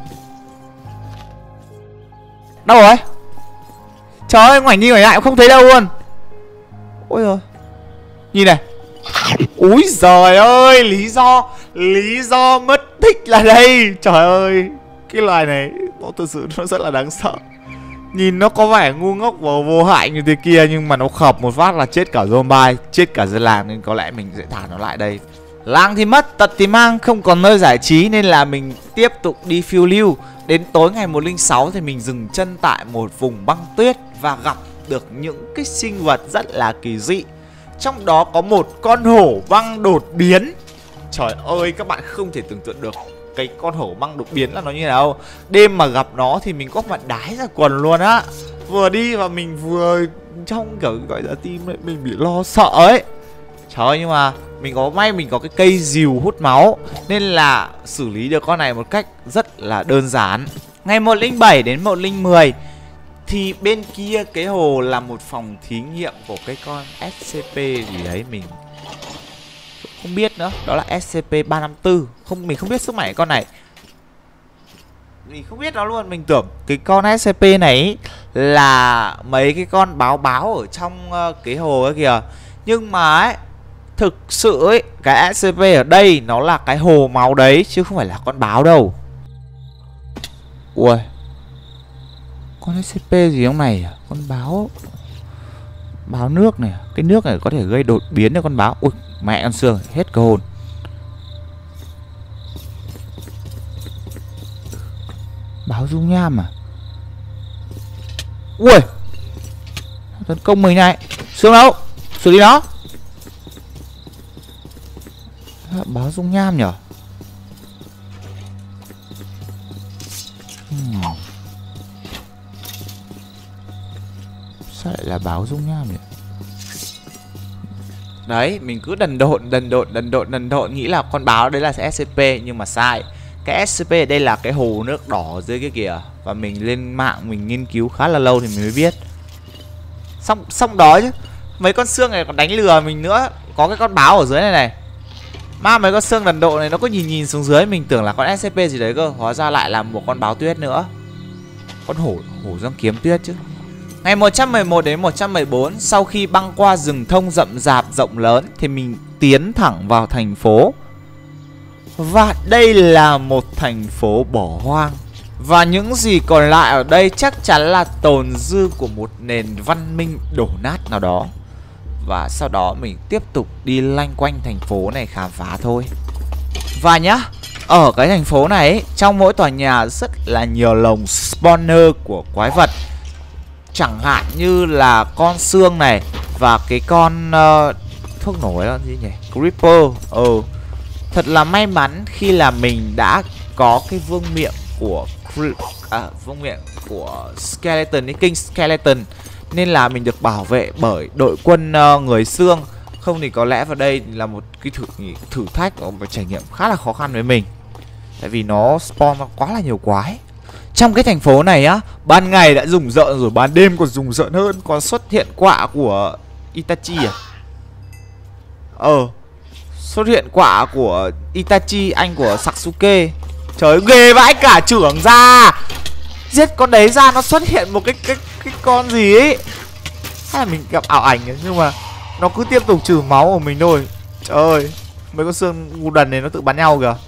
Đâu rồi? Trời ơi, ngoảnh đi ngoảnh lại cũng không thấy đâu luôn. Ôi giời. Nhìn này. Úi giời ơi, lý do mất tích là đây. Trời ơi, cái loài này nó thực sự nó rất là đáng sợ. Nhìn nó có vẻ ngu ngốc và vô hại như thế kia, nhưng mà nó khập một phát là chết cả zombie, chết cả dân làng, nên có lẽ mình sẽ thả nó lại đây. Làng thì mất, tật thì mang, không còn nơi giải trí nên là mình tiếp tục đi phiêu lưu. Đến tối ngày 106 thì mình dừng chân tại một vùng băng tuyết và gặp được những cái sinh vật rất là kỳ dị. Trong đó có một con hổ băng đột biến. Trời ơi, các bạn không thể tưởng tượng được cái con hổ băng đột biến là nó như nào. Đêm mà gặp nó thì mình có mặt đái ra quần luôn á. Vừa đi và mình vừa trong kiểu gọi là tim mình bị lo sợ ấy. Trời ơi, nhưng mà mình có may mình có cái cây rìu hút máu nên là xử lý được con này một cách rất là đơn giản. Ngày 107 đến 110 thì bên kia cái hồ là một phòng thí nghiệm của cái con SCP gì đấy, mình không biết nữa. Đó là SCP-354. Mình không biết sức mạnh của con này. Mình không biết nó luôn. Mình tưởng cái con SCP này là mấy cái con báo ở trong cái hồ ấy kìa. Nhưng mà ấy, thực sự ấy, cái SCP ở đây nó là cái hồ máu đấy, chứ không phải là con báo đâu. Ui, con SCP gì trong này à? Con báo nước này. Cái nước này có thể gây đột biến cho con báo. Ui, mẹ con xương, hết cơ hồn. Báo dung nham à? Ui, tấn công mình này. Xương đâu? Xử lý nó. Báo dung nham nhở? Sao lại là báo dung nham nhỉ? Đấy, mình cứ đần độn nghĩ là con báo đấy là SCP, nhưng mà sai. Cái SCP ở đây là cái hồ nước đỏ dưới cái kìa. Và mình lên mạng mình nghiên cứu khá là lâu thì mình mới biết. Xong đó chứ, mấy con xương này còn đánh lừa mình nữa. Có cái con báo ở dưới này này. Mà mấy con xương đần độ này nó có nhìn xuống dưới, mình tưởng là con SCP gì đấy cơ, hóa ra lại là một con báo tuyết nữa. Con hổ răng kiếm tuyết chứ. Ngày 111 đến 114, sau khi băng qua rừng thông rậm rạp rộng lớn thì mình tiến thẳng vào thành phố. Và đây là một thành phố bỏ hoang. Và những gì còn lại ở đây chắc chắn là tồn dư của một nền văn minh đổ nát nào đó. và sau đó mình tiếp tục đi loanh quanh thành phố này khám phá thôi. Và nhá, ở cái thành phố này ấy, trong mỗi tòa nhà rất là nhiều lồng spawner của quái vật. Chẳng hạn như là con xương này và cái con thuốc nổ là gì nhỉ? Creeper. Thật là may mắn khi là mình đã có cái vương miện của Skeleton, cái King Skeleton, nên là mình được bảo vệ bởi đội quân người xương. Không thì có lẽ vào đây là một cái thử thách và trải nghiệm khá là khó khăn với mình, tại vì nó spawn ra quá là nhiều quái. Trong cái thành phố này á, ban ngày đã rùng rợn rồi, ban đêm còn rùng rợn hơn. Còn xuất hiện quạ của Itachi à? Xuất hiện quạ của Itachi, anh của Sasuke. Trời ơi, ghê vãi cả trưởng ra. Giết con đấy ra nó xuất hiện một cái con gì ấy. Hay là mình gặp ảo ảnh ấy, nhưng mà nó cứ tiếp tục trừ máu của mình thôi. Trời ơi, mấy con xương ngu đần này nó tự bắn nhau kìa.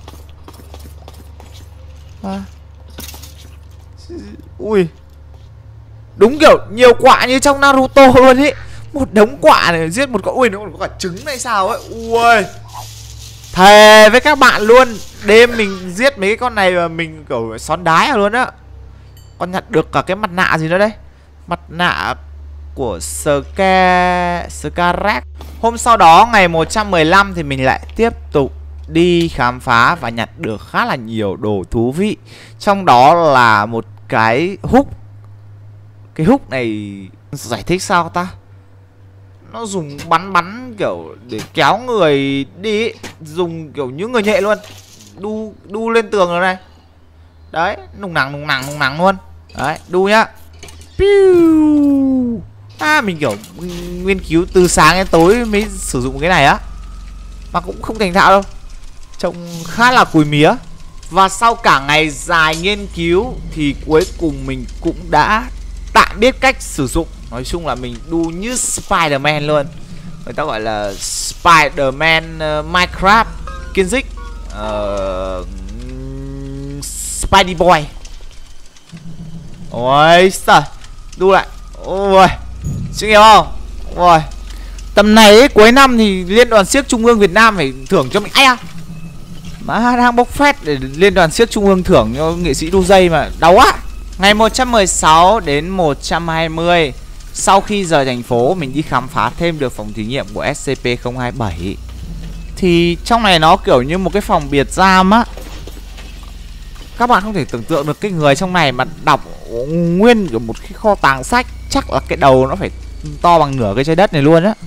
Ui, đúng kiểu nhiều quạ như trong Naruto luôn ý. Một đống quạ này giết một con. Ui, nó còn có cả trứng hay sao ấy. Ui, thề với các bạn luôn, đêm mình giết mấy cái con này mà mình kiểu xón đái luôn á. Còn nhặt được cả cái mặt nạ gì nữa đây, mặt nạ của Scarlet. Hôm sau đó ngày 115 thì mình lại tiếp tục đi khám phá và nhặt được khá là nhiều đồ thú vị. Trong đó là một cái húc. Cái húc này giải thích sao ta? Nó dùng bắn kiểu để kéo người đi ấy. Dùng kiểu những người nhẹ luôn. Đu lên tường rồi này. Đấy, nùng nặng luôn. Đấy, đu nhá. Mình kiểu nghiên cứu từ sáng đến tối mới sử dụng cái này á, mà cũng không thành thạo đâu, trông khá là cùi mía. Và sau cả ngày dài nghiên cứu thì cuối cùng mình cũng đã tạm biết cách sử dụng. Nói chung là mình đu như Spider-Man luôn. Người ta gọi là Spider-Man Minecraft Kinzik, Spidey Boy. Ôi trời, đu lại. Ôi, chứ hiểu không? Ôi, tầm này ấy, cuối năm thì Liên đoàn xiếc Trung ương Việt Nam phải thưởng cho mình. Ai à, mà đang bốc phét để Liên đoàn xiếc Trung ương thưởng cho nghệ sĩ đu dây mà đau quá. Ngày 116 đến 120, sau khi rời thành phố, mình đi khám phá thêm được phòng thí nghiệm của SCP-027. Thì trong này nó kiểu như một cái phòng biệt giam á. Các bạn không thể tưởng tượng được cái người trong này mà đọc nguyên của một cái kho tàng sách. Chắc là cái đầu nó phải to bằng nửa cái trái đất này luôn á.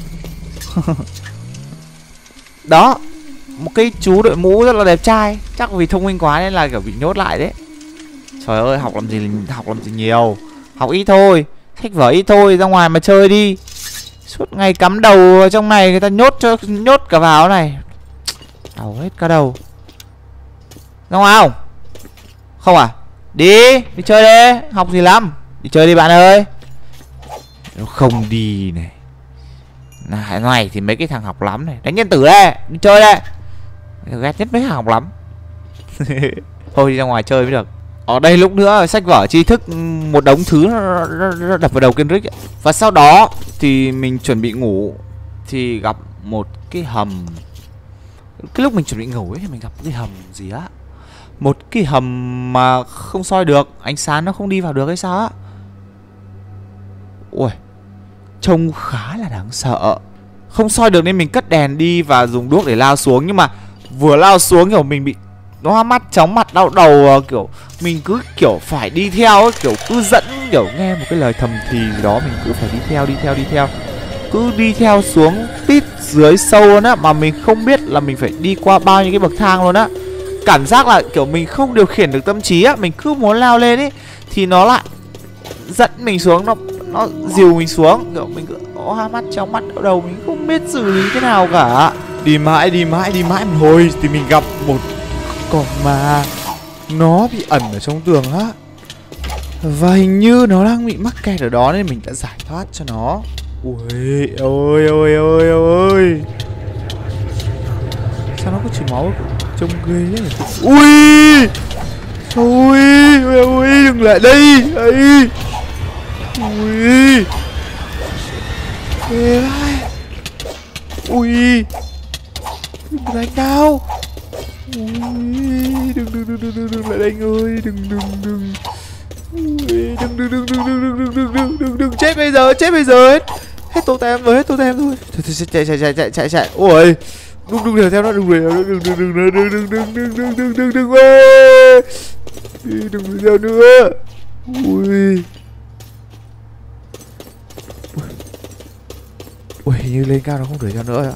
Đó, một cái chú đội mũ rất là đẹp trai. Chắc vì thông minh quá nên là kiểu bị nhốt lại đấy. Trời ơi, học làm gì nhiều. Học ít thôi, sách vở ít thôi, ra ngoài mà chơi đi. Suốt ngày cắm đầu trong này, người ta nhốt cả vào này. Đau hết cả đầu. Ra ngoài không? Không à? Đi chơi đi, học gì lắm. Đi chơi đi bạn ơi. Nó không đi này. Này thì mấy cái thằng học lắm này. Đánh nhân tử đây, đi chơi đây. Ghét nhất mấy thằng học lắm. Thôi đi ra ngoài chơi mới được. Ở đây lúc nữa sách vở tri thức một đống thứ nó đập vào đầu Kendrick ấy. Và sau đó thì mình chuẩn bị ngủ thì gặp một cái hầm. Cái lúc mình chuẩn bị ngủ ấy thì mình gặp cái hầm gì á. Một cái hầm mà không soi được, ánh sáng nó không đi vào được hay sao á. Ui, trông khá là đáng sợ. Không soi được nên mình cất đèn đi và dùng đuốc để lao xuống. Nhưng mà vừa lao xuống kiểu mình bị hoa mắt, chóng mặt, đau đầu. Kiểu mình cứ kiểu phải đi theo ấy, kiểu cứ dẫn, kiểu nghe một cái lời thầm thì gì đó mình cứ phải đi theo. Cứ đi theo xuống tít dưới sâu luôn á. Mà mình không biết là mình phải đi qua bao nhiêu cái bậc thang luôn á. Cảm giác là kiểu mình không điều khiển được tâm trí á. Mình cứ muốn lao lên ấy thì nó lại dẫn mình xuống, nó dìu mình xuống. Kiểu mình cứ hoa mắt, chóng mặt, đau đầu, mình không biết xử lý thế nào cả. Đi mãi một hồi thì mình gặp một con ma. Nó bị ẩn ở trong tường á. Và hình như nó đang bị mắc kẹt ở đó nên mình đã giải thoát cho nó. Ui ôi. Sao nó có chảy máu, trông ghê thế. Ui, đừng lại đây. Ui, ghê vậy. đừng chết bây giờ, hết. Hết totem rồi, Thôi chạy. Ôi, đừng đuổi theo nó, đừng đuổi theo nữa. Ui, hình như lên cao nó không đuổi theo nữa.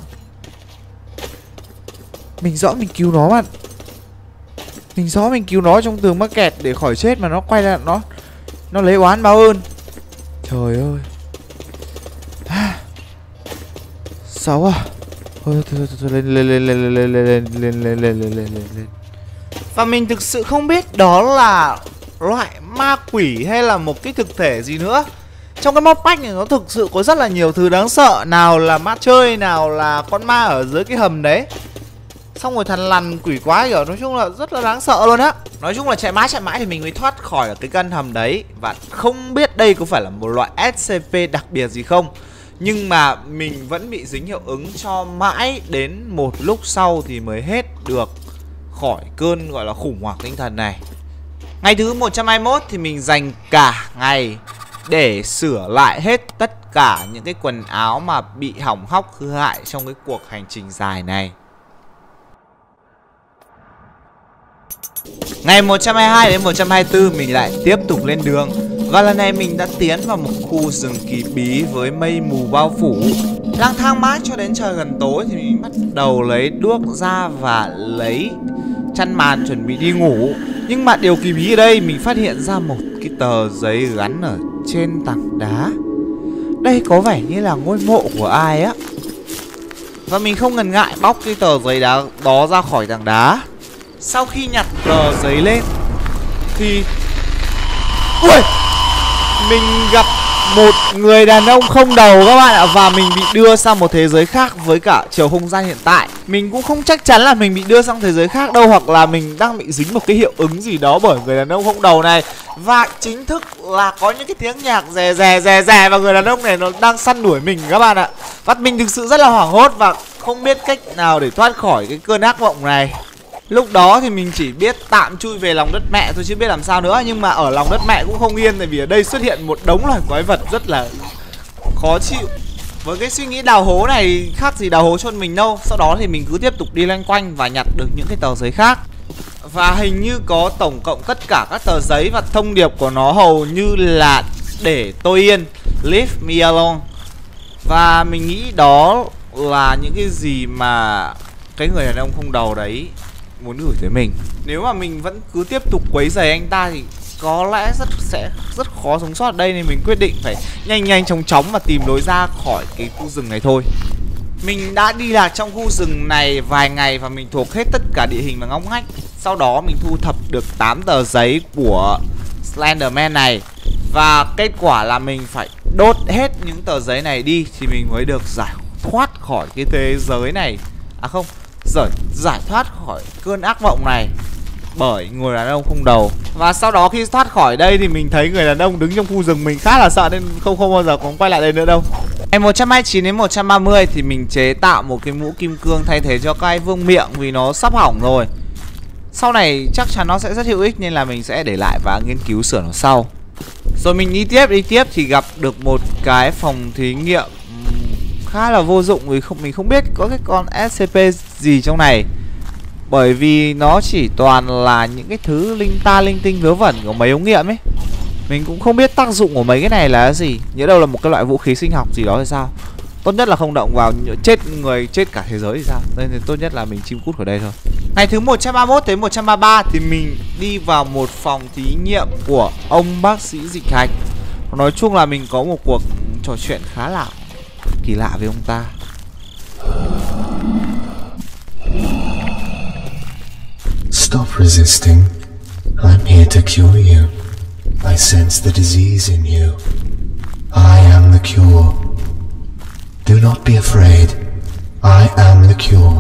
Mình rõ mình cứu nó bạn. Mình rõ mình cứu nó trong tường mắc kẹt để khỏi chết mà nó quay lại nó lấy oán báo ơn. Trời ơi. Xấu à. Thôi lên. Và mình thực sự không biết đó là loại ma quỷ hay là một cái thực thể gì nữa. Trong cái mod pack này nó thực sự có rất là nhiều thứ đáng sợ. Nào là ma chơi, nào là con ma ở dưới cái hầm đấy. Xong rồi thằn lằn quỷ quái kiểu, nói chung là rất là đáng sợ luôn á. Nói chung là chạy mãi thì mình mới thoát khỏi ở cái căn hầm đấy. Và không biết đây có phải là một loại SCP đặc biệt gì không, nhưng mà mình vẫn bị dính hiệu ứng cho mãi đến một lúc sau thì mới hết được khỏi cơn gọi là khủng hoảng tinh thần này. Ngày thứ 121 thì mình dành cả ngày để sửa lại hết tất cả những cái quần áo mà bị hỏng hóc hư hại trong cái cuộc hành trình dài này. Ngày 122 đến 124 mình lại tiếp tục lên đường. Và lần này mình đã tiến vào một khu rừng kỳ bí với mây mù bao phủ. Lang thang mãi cho đến trời gần tối thì mình bắt đầu lấy đuốc ra và lấy chăn màn chuẩn bị đi ngủ. Nhưng mà điều kỳ bí ở đây, mình phát hiện ra một cái tờ giấy gắn ở trên tảng đá. Đây có vẻ như là ngôi mộ của ai á. Và mình không ngần ngại bóc cái tờ giấy đó ra khỏi tảng đá. Sau khi nhặt tờ giấy lên thì ui, mình gặp một người đàn ông không đầu các bạn ạ. Và mình bị đưa sang một thế giới khác với cả chiều không gian hiện tại. Mình cũng không chắc chắn là mình bị đưa sang thế giới khác đâu, hoặc là mình đang bị dính một cái hiệu ứng gì đó bởi người đàn ông không đầu này. Và chính thức là có những cái tiếng nhạc rè và người đàn ông này nó đang săn đuổi mình các bạn ạ. Và mình thực sự rất là hoảng hốt và không biết cách nào để thoát khỏi cái cơn ác mộng này. Lúc đó thì mình chỉ biết tạm chui về lòng đất mẹ thôi, chứ biết làm sao nữa. Nhưng mà ở lòng đất mẹ cũng không yên, tại vì ở đây xuất hiện một đống loài quái vật rất là khó chịu. Với cái suy nghĩ đào hố này khác gì đào hố chôn mình đâu. Sau đó thì mình cứ tiếp tục đi loanh quanh và nhặt được những cái tờ giấy khác. Và hình như có tổng cộng tất cả các tờ giấy, và thông điệp của nó hầu như là để tôi yên, leave me alone. Và mình nghĩ đó là những cái gì mà cái người đàn ông không đầu đấy muốn gửi tới mình. Nếu mà mình vẫn cứ tiếp tục quấy rầy anh ta thì có lẽ sẽ rất khó sống sót ở đây, nên mình quyết định phải nhanh chóng mà tìm lối ra khỏi cái khu rừng này thôi. Mình đã đi lạc trong khu rừng này vài ngày và mình thuộc hết tất cả địa hình và ngóc ngách. Sau đó mình thu thập được 8 tờ giấy của Slenderman này. Và kết quả là mình phải đốt hết những tờ giấy này đi thì mình mới được giải thoát khỏi cái thế giới này. À không, giải thoát khỏi cơn ác mộng này bởi người đàn ông không đầu. Và sau đó khi thoát khỏi đây thì mình thấy người đàn ông đứng trong khu rừng, mình khá là sợ nên không bao giờ có quay lại đây nữa đâu. Ngày 129 đến 130 thì mình chế tạo một cái mũ kim cương thay thế cho cái vương miệng vì nó sắp hỏng rồi. Sau này chắc chắn nó sẽ rất hữu ích nên là mình sẽ để lại và nghiên cứu sửa nó sau. Rồi mình đi tiếp thì gặp được một cái phòng thí nghiệm khá là vô dụng vì mình không biết có cái con SCP gì trong này. Bởi vì nó chỉ toàn là những cái thứ linh tinh vớ vẩn của mấy ống nghiệm ấy. Mình cũng không biết tác dụng của mấy cái này là gì. Nhớ đâu là một cái loại vũ khí sinh học gì đó hay sao. Tốt nhất là không động vào, chết người chết cả thế giới thì sao. Nên thì tốt nhất là mình chim cút khỏi đây thôi. Ngày thứ 131 tới 133 thì mình đi vào một phòng thí nghiệm của ông bác sĩ Dịch Hạch. Nói chung là mình có một cuộc trò chuyện khá là kỳ lạ với ông ta. Stop resisting. I'm here to cure you. I sense the disease in you. I am the cure. Do not be afraid. I am the cure.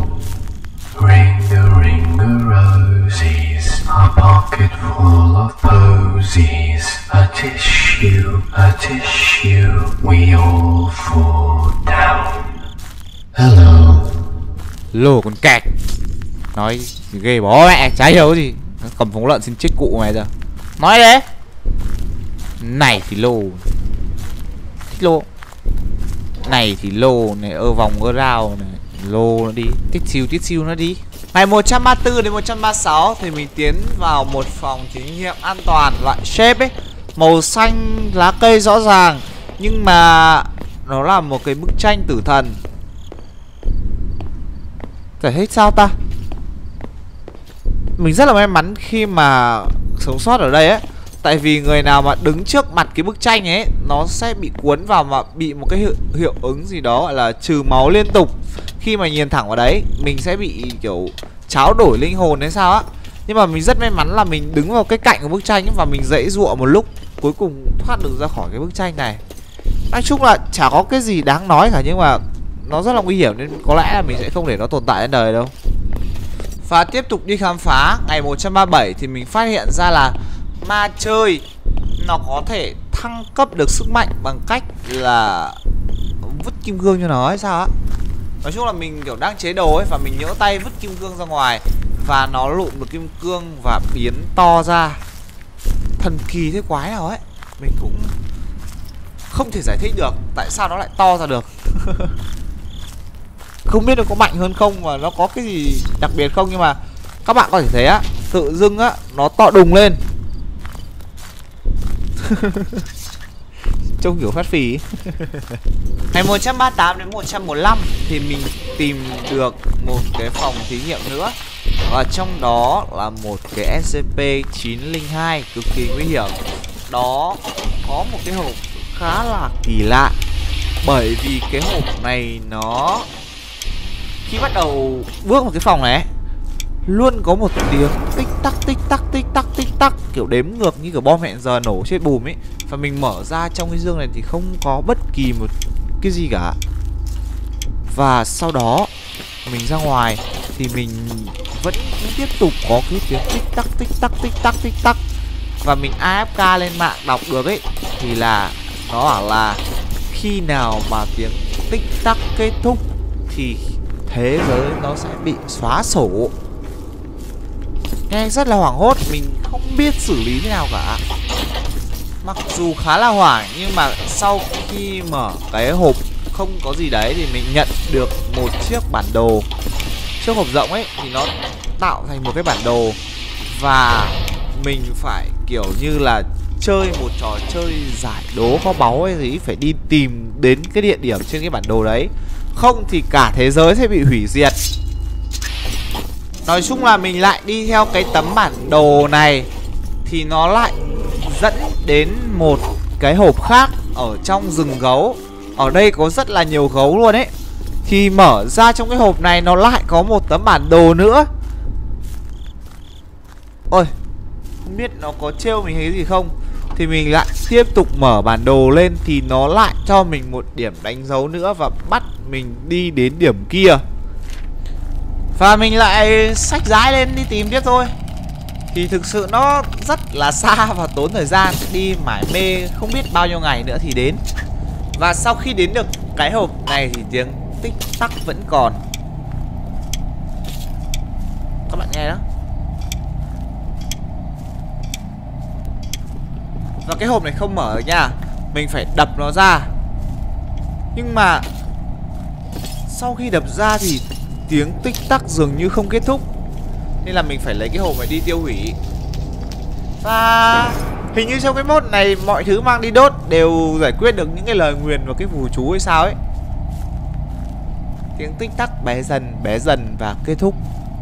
Ring a roses, a pocket full of posies, a tissue, we all fall down. Hello. Lô con kẹt. Nói ghê bó mẹ, chả hiểu gì. Cầm phóng lợn xin chết cụ mày giờ. Nói đấy. Này thì lô. Lô. Này thì lô này, vòng rao này. Lô nó đi, tít siêu nó đi. Ngày 134 đến 136 thì mình tiến vào một phòng thí nghiệm an toàn loại shape ấy. Màu xanh lá cây rõ ràng, nhưng mà nó là một cái bức tranh tử thần. Giải thích sao ta? Mình rất là may mắn khi mà sống sót ở đây ấy. Tại vì người nào mà đứng trước mặt cái bức tranh ấy, nó sẽ bị cuốn vào mà bị một cái hiệu ứng gì đó gọi là trừ máu liên tục. Khi mà nhìn thẳng vào đấy, mình sẽ bị kiểu tráo đổi linh hồn hay sao á. Nhưng mà mình rất may mắn là mình đứng vào cái cạnh của bức tranh ấy, và mình giãy giụa một lúc, cuối cùng thoát được ra khỏi cái bức tranh này. Nói chung là chả có cái gì đáng nói cả, nhưng mà nó rất là nguy hiểm nên có lẽ là mình sẽ không để nó tồn tại trên đời đâu. Và tiếp tục đi khám phá, ngày 137 thì mình phát hiện ra là ma chơi nó có thể thăng cấp được sức mạnh bằng cách là vứt kim cương cho nó hay sao á. Nói chung là mình kiểu đang chế đồ ấy, và mình nhỡ tay vứt kim cương ra ngoài và nó lụm được kim cương và biến to ra. Thần kỳ thế quái nào ấy, mình cũng không thể giải thích được tại sao nó lại to ra được. Không biết nó có mạnh hơn không, và nó có cái gì đặc biệt không, nhưng mà các bạn có thể thấy á, tự dưng á nó to đùng lên. Trông kiểu phát phì. Ngày 138 đến 145 thì mình tìm được một cái phòng thí nghiệm nữa, và trong đó là một cái SCP-902 cực kỳ nguy hiểm. Đó có một cái hộp khá là kỳ lạ, bởi vì cái hộp này nó khi bắt đầu bước vào cái phòng này luôn có một tiếng tích tắc tích tắc tích tắc tích tắc, kiểu đếm ngược như kiểu bom hẹn giờ nổ trên bùm ấy. Và mình mở ra trong cái dương này thì không có bất kỳ một cái gì cả. Và sau đó mình ra ngoài thì mình vẫn tiếp tục có cái tiếng tích tắc tích tắc tích tắc tích tắc. Và mình AFK lên mạng đọc được ấy, thì là nó bảo là khi nào mà tiếng tích tắc kết thúc thì thế giới nó sẽ bị xóa sổ. Nghe rất là hoảng hốt, mình không biết xử lý thế nào cả. Mặc dù khá là hoảng, nhưng mà sau khi mở cái hộp không có gì đấy thì mình nhận được một chiếc bản đồ. Chiếc hộp rộng ấy thì nó tạo thành một cái bản đồ, và mình phải kiểu như là chơi một trò chơi giải đố kho báu hay gì, phải đi tìm đến cái địa điểm trên cái bản đồ đấy, không thì cả thế giới sẽ bị hủy diệt. Nói chung là mình lại đi theo cái tấm bản đồ này thì nó lại dẫn đến một cái hộp khác ở trong rừng gấu. Ở đây có rất là nhiều gấu luôn ấy. Thì mở ra trong cái hộp này nó lại có một tấm bản đồ nữa. Ôi, không biết nó có trêu mình hay gì không. Thì mình lại tiếp tục mở bản đồ lên thì nó lại cho mình một điểm đánh dấu nữa và bắt mình đi đến điểm kia. Và mình lại xách dái lên đi tìm tiếp thôi. Thì thực sự nó rất là xa và tốn thời gian, đi mải mê không biết bao nhiêu ngày nữa thì đến. Và sau khi đến được cái hộp này thì tiếng tích tắc vẫn còn. Các bạn nghe đó. Và cái hộp này không mở được nha, mình phải đập nó ra. Nhưng mà sau khi đập ra thì tiếng tích tắc dường như không kết thúc, nên là mình phải lấy cái hộp này đi tiêu hủy. Và hình như trong cái mode này mọi thứ mang đi đốt đều giải quyết được những cái lời nguyền và cái phù chú hay sao ấy. Tiếng tích tắc bé dần và kết thúc.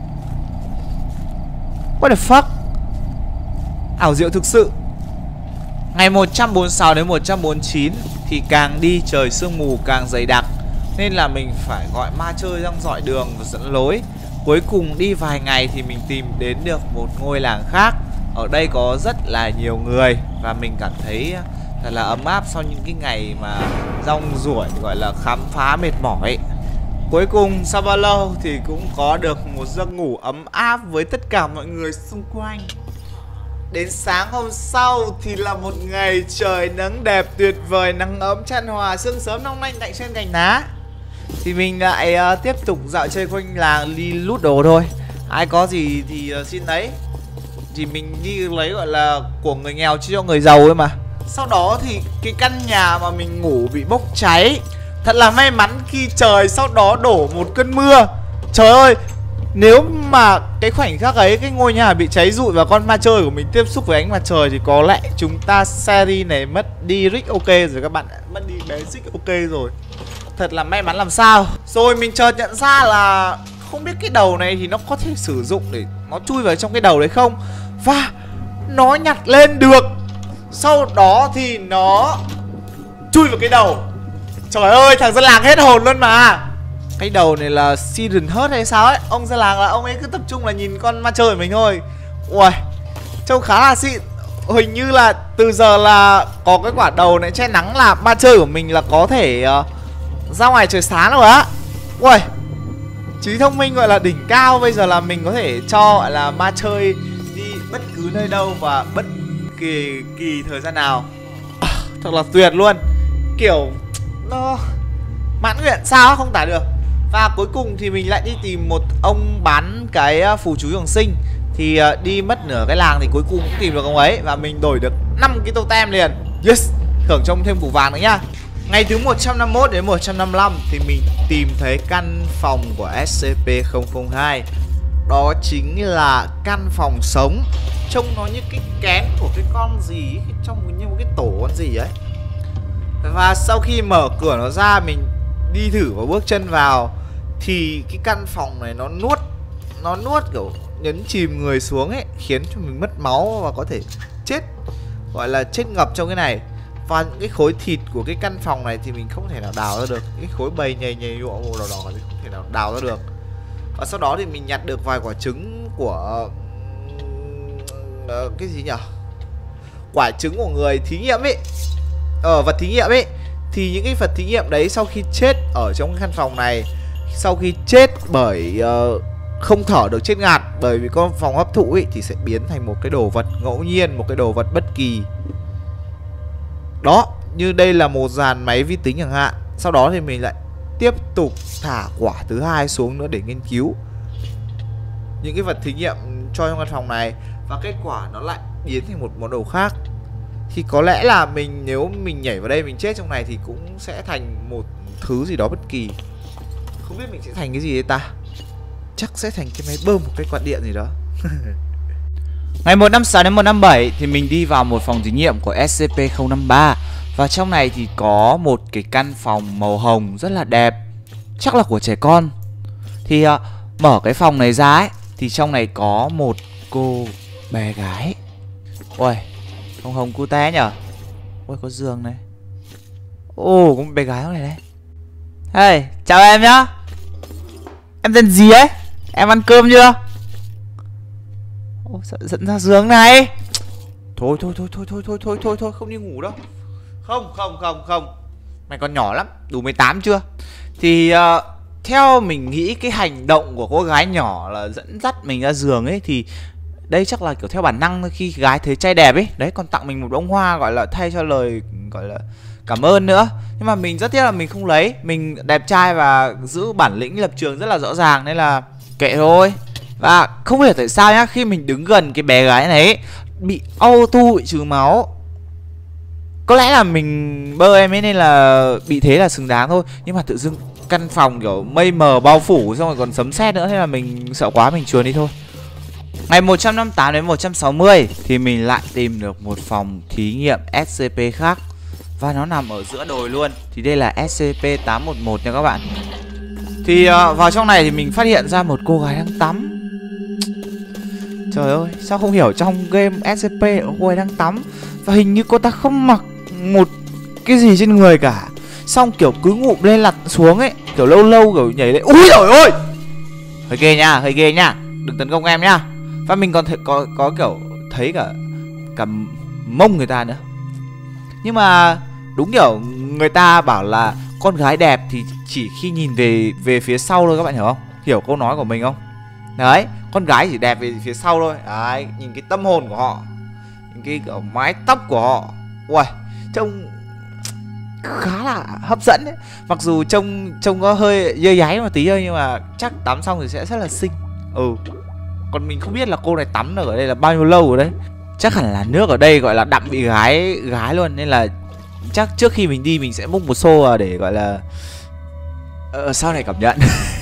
What the fuck? Ảo diệu thực sự. Ngày 146 đến 149 thì càng đi trời sương mù càng dày đặc, nên là mình phải gọi ma chơi răng rọi đường và dẫn lối. Cuối cùng đi vài ngày thì mình tìm đến được một ngôi làng khác. Ở đây có rất là nhiều người và mình cảm thấy thật là ấm áp sau những cái ngày mà rong ruổi gọi là khám phá mệt mỏi. Cuối cùng sau bao lâu thì cũng có được một giấc ngủ ấm áp với tất cả mọi người xung quanh. Đến sáng hôm sau thì là một ngày trời nắng đẹp tuyệt vời, nắng ấm chan hòa, sương sớm long lanh tại trên cành lá. Thì mình lại tiếp tục dạo chơi quanh làng đi lút đồ thôi. Ai có gì thì xin lấy. Thì mình đi lấy gọi là của người nghèo chứ cho người giàu ấy mà. Sau đó thì cái căn nhà mà mình ngủ bị bốc cháy. Thật là may mắn khi trời sau đó đổ một cơn mưa. Trời ơi, nếu mà cái khoảnh khắc ấy cái ngôi nhà bị cháy rụi và con ma chơi của mình tiếp xúc với ánh mặt trời thì có lẽ chúng ta series này mất đi Rick ok rồi các bạn ạ. Mất đi bé Rick ok rồi. Thật là may mắn làm sao. Rồi mình chợt nhận ra là không biết cái đầu này thì nó có thể sử dụng để nó chui vào trong cái đầu đấy không. Và nó nhặt lên được. Sau đó thì nó chui vào cái đầu. Trời ơi, thằng dân làng hết hồn luôn mà. Cái đầu này là Siren Heart hay sao ấy. Ông dân làng là ông ấy cứ tập trung là nhìn con ma chơi của mình thôi. Ui, trông khá là xịn. Hình như là từ giờ là có cái quả đầu này che nắng là ma chơi của mình là có thể ra ngoài trời sáng rồi á. Ui, trí thông minh gọi là đỉnh cao. Bây giờ là mình có thể cho gọi là ma chơi đi bất cứ nơi đâu và bất kỳ thời gian nào. Thật là tuyệt luôn. Kiểu nó mãn nguyện sao không tả được. Và cuối cùng thì mình lại đi tìm một ông bán cái phù chú trường sinh. Thì đi mất nửa cái làng thì cuối cùng cũng tìm được ông ấy. Và mình đổi được 5 cái totem liền. Yes, thưởng trông thêm củ vàng nữa nhá. Ngày thứ 151 đến 155 thì mình tìm thấy căn phòng của SCP-002. Đó chính là căn phòng sống. Trông nó như cái kén của cái con gì ấy, trông như một cái tổ con gì ấy. Và sau khi mở cửa nó ra, mình đi thử và bước chân vào thì cái căn phòng này nó nuốt kiểu nhấn chìm người xuống ấy, khiến cho mình mất máu và có thể chết, gọi là chết ngập trong cái này. Và những cái khối thịt của cái căn phòng này thì mình không thể nào đào ra được. Cái khối bầy nhầy nhụa màu đỏ đỏ thì không thể nào đào ra được. Và sau đó thì mình nhặt được vài quả trứng của cái gì nhỉ? Quả trứng của người thí nghiệm ấy, vật thí nghiệm ấy. Thì những cái vật thí nghiệm đấy sau khi chết ở trong cái căn phòng này, sau khi chết bởi không thở được, chết ngạt bởi vì con phòng hấp thụ ấy, thì sẽ biến thành một cái đồ vật ngẫu nhiên, một cái đồ vật bất kỳ. Đó, như đây là một dàn máy vi tính chẳng hạn. Sau đó thì mình lại tiếp tục thả quả thứ hai xuống nữa để nghiên cứu những cái vật thí nghiệm cho trong căn phòng này. Và kết quả nó lại biến thành một món đồ khác. Thì có lẽ là nếu mình nhảy vào đây, mình chết trong này thì cũng sẽ thành một thứ gì đó bất kỳ. Không biết mình sẽ thành cái gì đấy ta. Chắc sẽ thành cái máy bơm, một cái quạt điện gì đó. Ngày 156 đến 157 thì mình đi vào một phòng thí nghiệm của SCP-053. Và trong này thì có một cái căn phòng màu hồng rất là đẹp, chắc là của trẻ con. Thì mở cái phòng này ra ấy, thì trong này có một cô bé gái. Ôi, hồng hồng cute nhở. Ôi, có giường này. Ồ, có một bé gái này đấy. Hey, chào em nhá. Em tên gì ấy? Em ăn cơm chưa? Ồ, sao dẫn ra giường này? Thôi, không đi ngủ đâu. Không. Mày còn nhỏ lắm, đủ 18 chưa? Thì theo mình nghĩ cái hành động của cô gái nhỏ là dẫn dắt mình ra giường ấy, thì đây chắc là kiểu theo bản năng thôi. Khi gái thấy trai đẹp ấy, đấy, còn tặng mình một bông hoa gọi là thay cho lời gọi là cảm ơn nữa. Nhưng mà mình rất tiếc là mình không lấy. Mình đẹp trai và giữ bản lĩnh lập trường rất là rõ ràng, nên là kệ thôi. Và không hiểu tại sao nhá, khi mình đứng gần cái bé gái này ấy, bị auto bị trừ máu. Có lẽ là mình bơ em ấy nên là bị thế là xứng đáng thôi. Nhưng mà tự dưng căn phòng kiểu mây mờ bao phủ, xong rồi còn sấm sét nữa, thế là mình sợ quá, mình chuồn đi thôi. Ngày 158 đến 160 thì mình lại tìm được một phòng thí nghiệm SCP khác. Và nó nằm ở giữa đồi luôn. Thì đây là SCP-811 nha các bạn. Thì vào trong này thì mình phát hiện ra một cô gái đang tắm. Trời ơi, sao không hiểu trong game SCP cô ấy đang tắm. Và hình như cô ta không mặc một cái gì trên người cả. Xong kiểu cứ ngụp lên lặn xuống ấy, kiểu lâu lâu kiểu nhảy lên. Úi dồi ôi, hơi ghê nha, đừng tấn công em nhá. Và mình còn có kiểu thấy cả mông người ta nữa. Nhưng mà đúng kiểu người ta bảo là con gái đẹp thì chỉ khi nhìn về phía sau thôi, các bạn hiểu không? Hiểu câu nói của mình không? Đấy, con gái chỉ đẹp về phía sau thôi. Đấy, nhìn cái tâm hồn của họ, những cái kiểu mái tóc của họ. Ui, trông khá là hấp dẫn ấy. Mặc dù trông có hơi dơ dáy một tí thôi, nhưng mà chắc tắm xong thì sẽ rất là xinh. Còn mình không biết là cô này tắm được ở đây là bao nhiêu lâu rồi đấy. Chắc hẳn là nước ở đây gọi là đậm bị gái luôn, nên là chắc trước khi mình đi mình sẽ múc một xô để gọi là sau này cảm nhận.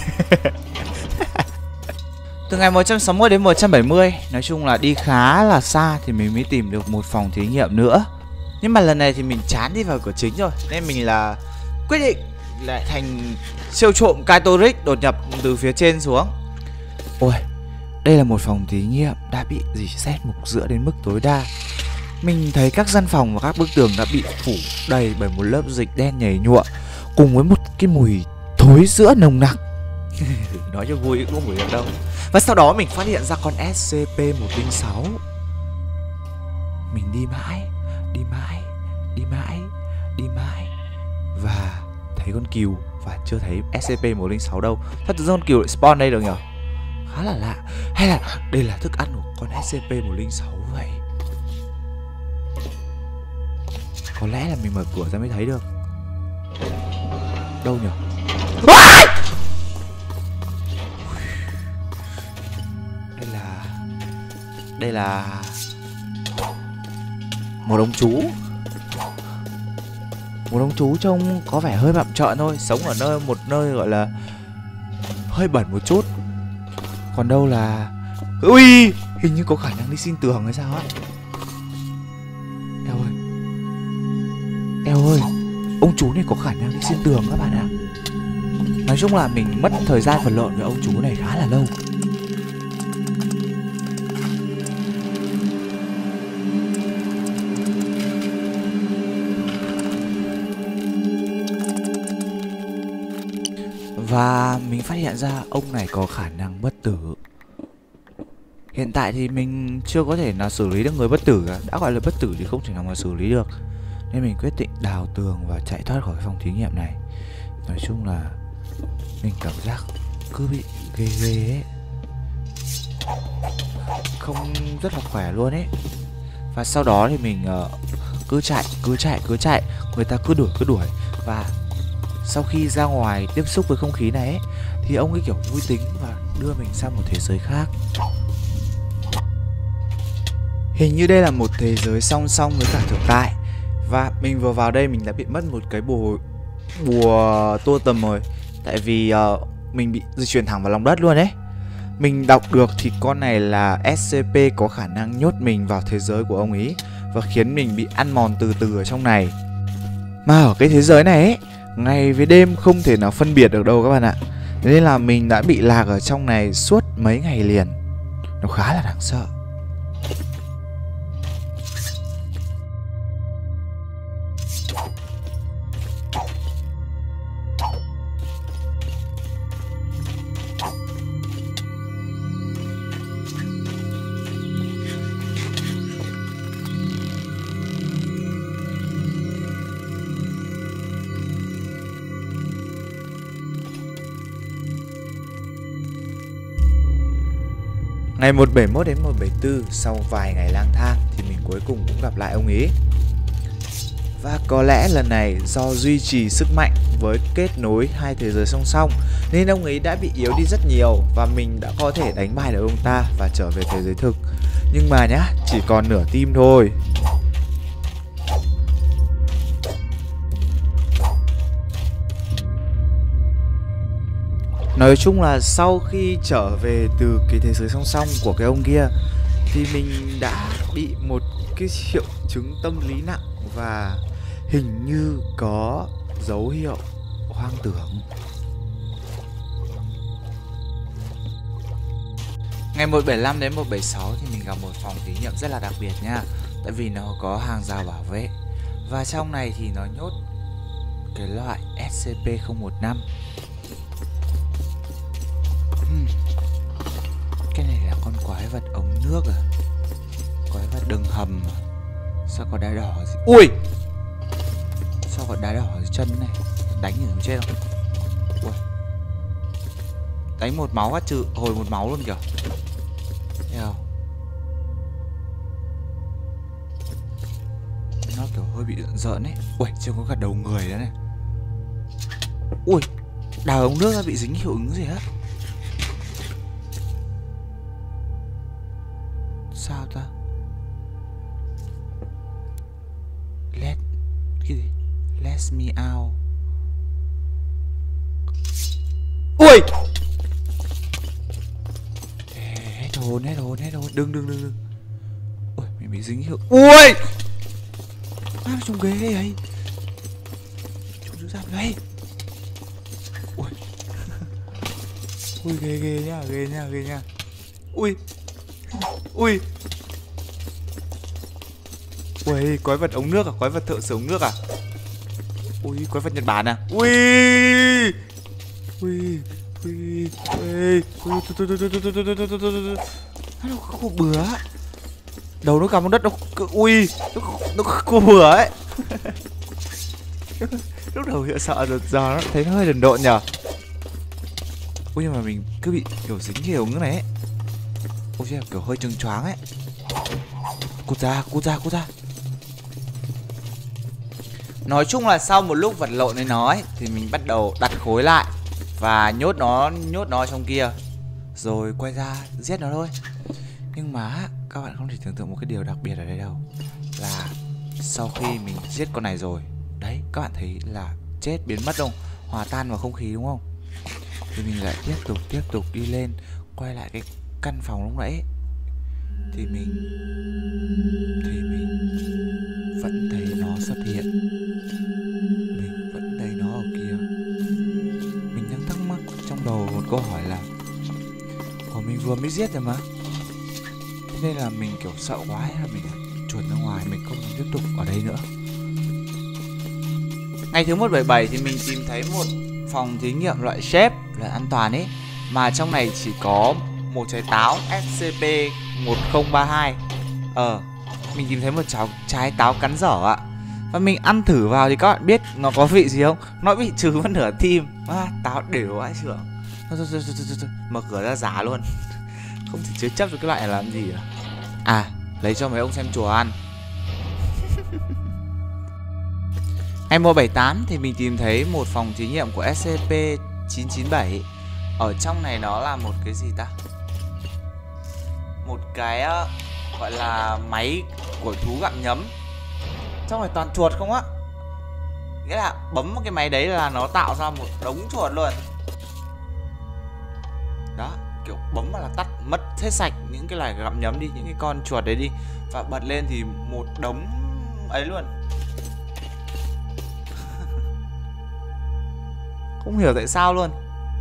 Từ ngày 160 đến 170, nói chung là đi khá là xa thì mình mới tìm được một phòng thí nghiệm nữa. Nhưng mà lần này thì mình chán đi vào cửa chính rồi, nên mình là quyết định lại thành siêu trộm Kaitorik đột nhập từ phía trên xuống. Ôi, đây là một phòng thí nghiệm đã bị dì xét mục giữa đến mức tối đa. Mình thấy các gian phòng và các bức tường đã bị phủ đầy bởi một lớp dịch đen nhầy nhụa, cùng với một cái mùi thối sữa nồng nặc. Nói cho vui cũng không ngửi được đâu. Và sau đó mình phát hiện ra con SCP-106. Mình đi mãi và thấy con cừu và chưa thấy SCP-106 đâu. Thật ra con cừu lại spawn đây được nhỉ? Khá là lạ. Hay là đây là thức ăn của con SCP-106 vậy? Có lẽ là mình mở cửa ra mới thấy được. Đâu nhỉ? Đây là một ông chú. Một ông chú trông có vẻ hơi bặm trợn thôi, sống ở một nơi gọi là hơi bẩn một chút. Còn đâu là ui, hình như có khả năng đi xin tường hay sao á. Eo ơi, ông chú này có khả năng đi xin tường các bạn ạ. Nói chung là mình mất thời gian vật lộn với ông chú này khá là lâu. Và mình phát hiện ra ông này có khả năng bất tử. Hiện tại thì mình chưa có thể nào xử lý được người bất tử cả. Đã gọi là bất tử thì không thể nào mà xử lý được, nên mình quyết định đào tường và chạy thoát khỏi phòng thí nghiệm này. Nói chung là mình cảm giác cứ bị ghê ấy, không rất là khỏe luôn ấy. Và sau đó thì mình cứ chạy, người ta cứ đuổi. Và sau khi ra ngoài tiếp xúc với không khí này ấy, thì ông ấy kiểu vui tính và đưa mình sang một thế giới khác. Hình như đây là một thế giới song song với cả thực tại. Và mình vừa vào đây mình đã bị mất một cái bùa tua tầm rồi. Tại vì mình bị di chuyển thẳng vào lòng đất luôn đấy. Mình đọc được thì con này là SCP có khả năng nhốt mình vào thế giới của ông ấy và khiến mình bị ăn mòn từ từ ở trong này. Mà ở cái thế giới này ấy, ngày với đêm không thể nào phân biệt được đâu các bạn ạ. Nên là mình đã bị lạc ở trong này suốt mấy ngày liền. Nó khá là đáng sợ. Ngày 171 đến 174, sau vài ngày lang thang thì mình cuối cùng cũng gặp lại ông ấy. Và có lẽ lần này do duy trì sức mạnh với kết nối hai thế giới song song nên ông ấy đã bị yếu đi rất nhiều và mình đã có thể đánh bại được ông ta và trở về thế giới thực. Nhưng mà nhá, chỉ còn nửa tim thôi. Nói chung là sau khi trở về từ cái thế giới song song của cái ông kia thì mình đã bị một cái triệu chứng tâm lý nặng và hình như có dấu hiệu hoang tưởng. Ngày 175 đến 176 thì mình gặp một phòng thí nghiệm rất là đặc biệt nha. Tại vì nó có hàng rào bảo vệ. Và trong này thì nó nhốt cái loại SCP-015. Cái này là con quái vật ống nước à? Quái vật đường hầm à? Sao có đá đỏ gì? Ui! Sao có đá đỏ dưới chân này? Đánh thì nó chết không? Ui! Đánh một máu á, trừ hồi một máu luôn kìa. Thấy không? Nó kiểu hơi bị giỡn ấy. Ui! Chưa có cả đầu người nữa này. Ui! Đào ống nước bị dính hiệu ứng gì hết. Sao ta? Let me out. Ui. Hết hồn. Đừng. Ui, mình bị dính hiệu. Ui. Nó trong ghế ấy. Chúng giữ ra đây. Ui. Ui, ghê nha. Ui. Ui, quái vật ống nước à? Quái vật thợ sửa ống nước à? Ui, quái vật Nhật Bản à? Ui. Nó có bừa. Đầu nó cắm xuống đất. Ui, nó có bừa ấy. Lúc đầu hiện sợ rồi, giờ nó thấy nó hơi đần độn nhở. Ui, nhưng mà mình cứ bị kiểu dính cái ống nước này ấy. Ôi trời, kiểu hơi trừng choáng ấy. Cút ra. Nói chung là sau một lúc vật lộn với nó ấy, thì mình bắt đầu đặt khối lại và nhốt nó trong kia, rồi quay ra giết nó thôi. Nhưng mà các bạn không thể tưởng tượng một cái điều đặc biệt ở đây đâu, là sau khi mình giết con này rồi, đấy, các bạn thấy là chết biến mất không, hòa tan vào không khí đúng không? Thì mình lại tiếp tục đi lên, quay lại cái căn phòng lúc nãy, thì mình vẫn thấy nó xuất hiện. Mình vẫn thấy nó ở kia. Mình đang thắc mắc trong đầu một câu hỏi là mình vừa mới giết rồi mà. Thế nên là mình kiểu sợ quá ấy, là mình chuồn ra ngoài, mình không tiếp tục ở đây nữa. Ngày thứ 177 thì mình tìm thấy một phòng thí nghiệm loại shape là an toàn ấy, mà trong này chỉ có một trái táo SCP-1032. Mình tìm thấy một trái táo cắn dở ạ. Và mình ăn thử vào thì các bạn biết nó có vị gì không? Nó bị trừ mất nửa tim. Táo đều vãi trưởng. Thôi, mở cửa ra giá luôn. Không thể chứa chấp được cái loại này làm gì à? Lấy cho mấy ông xem chùa ăn. Ngày 178 thì mình tìm thấy một phòng thí nghiệm của SCP-997. Ở trong này nó là một cái gì ta? Một cái gọi là máy của thú gặm nhấm. Trong này toàn chuột không á. Nghĩa là bấm cái máy đấy là nó tạo ra một đống chuột luôn. Đó, kiểu bấm là tắt mất hết sạch những cái loài gặm nhấm đi, những cái con chuột đấy đi. Và bật lên thì một đống ấy luôn. Không hiểu tại sao luôn.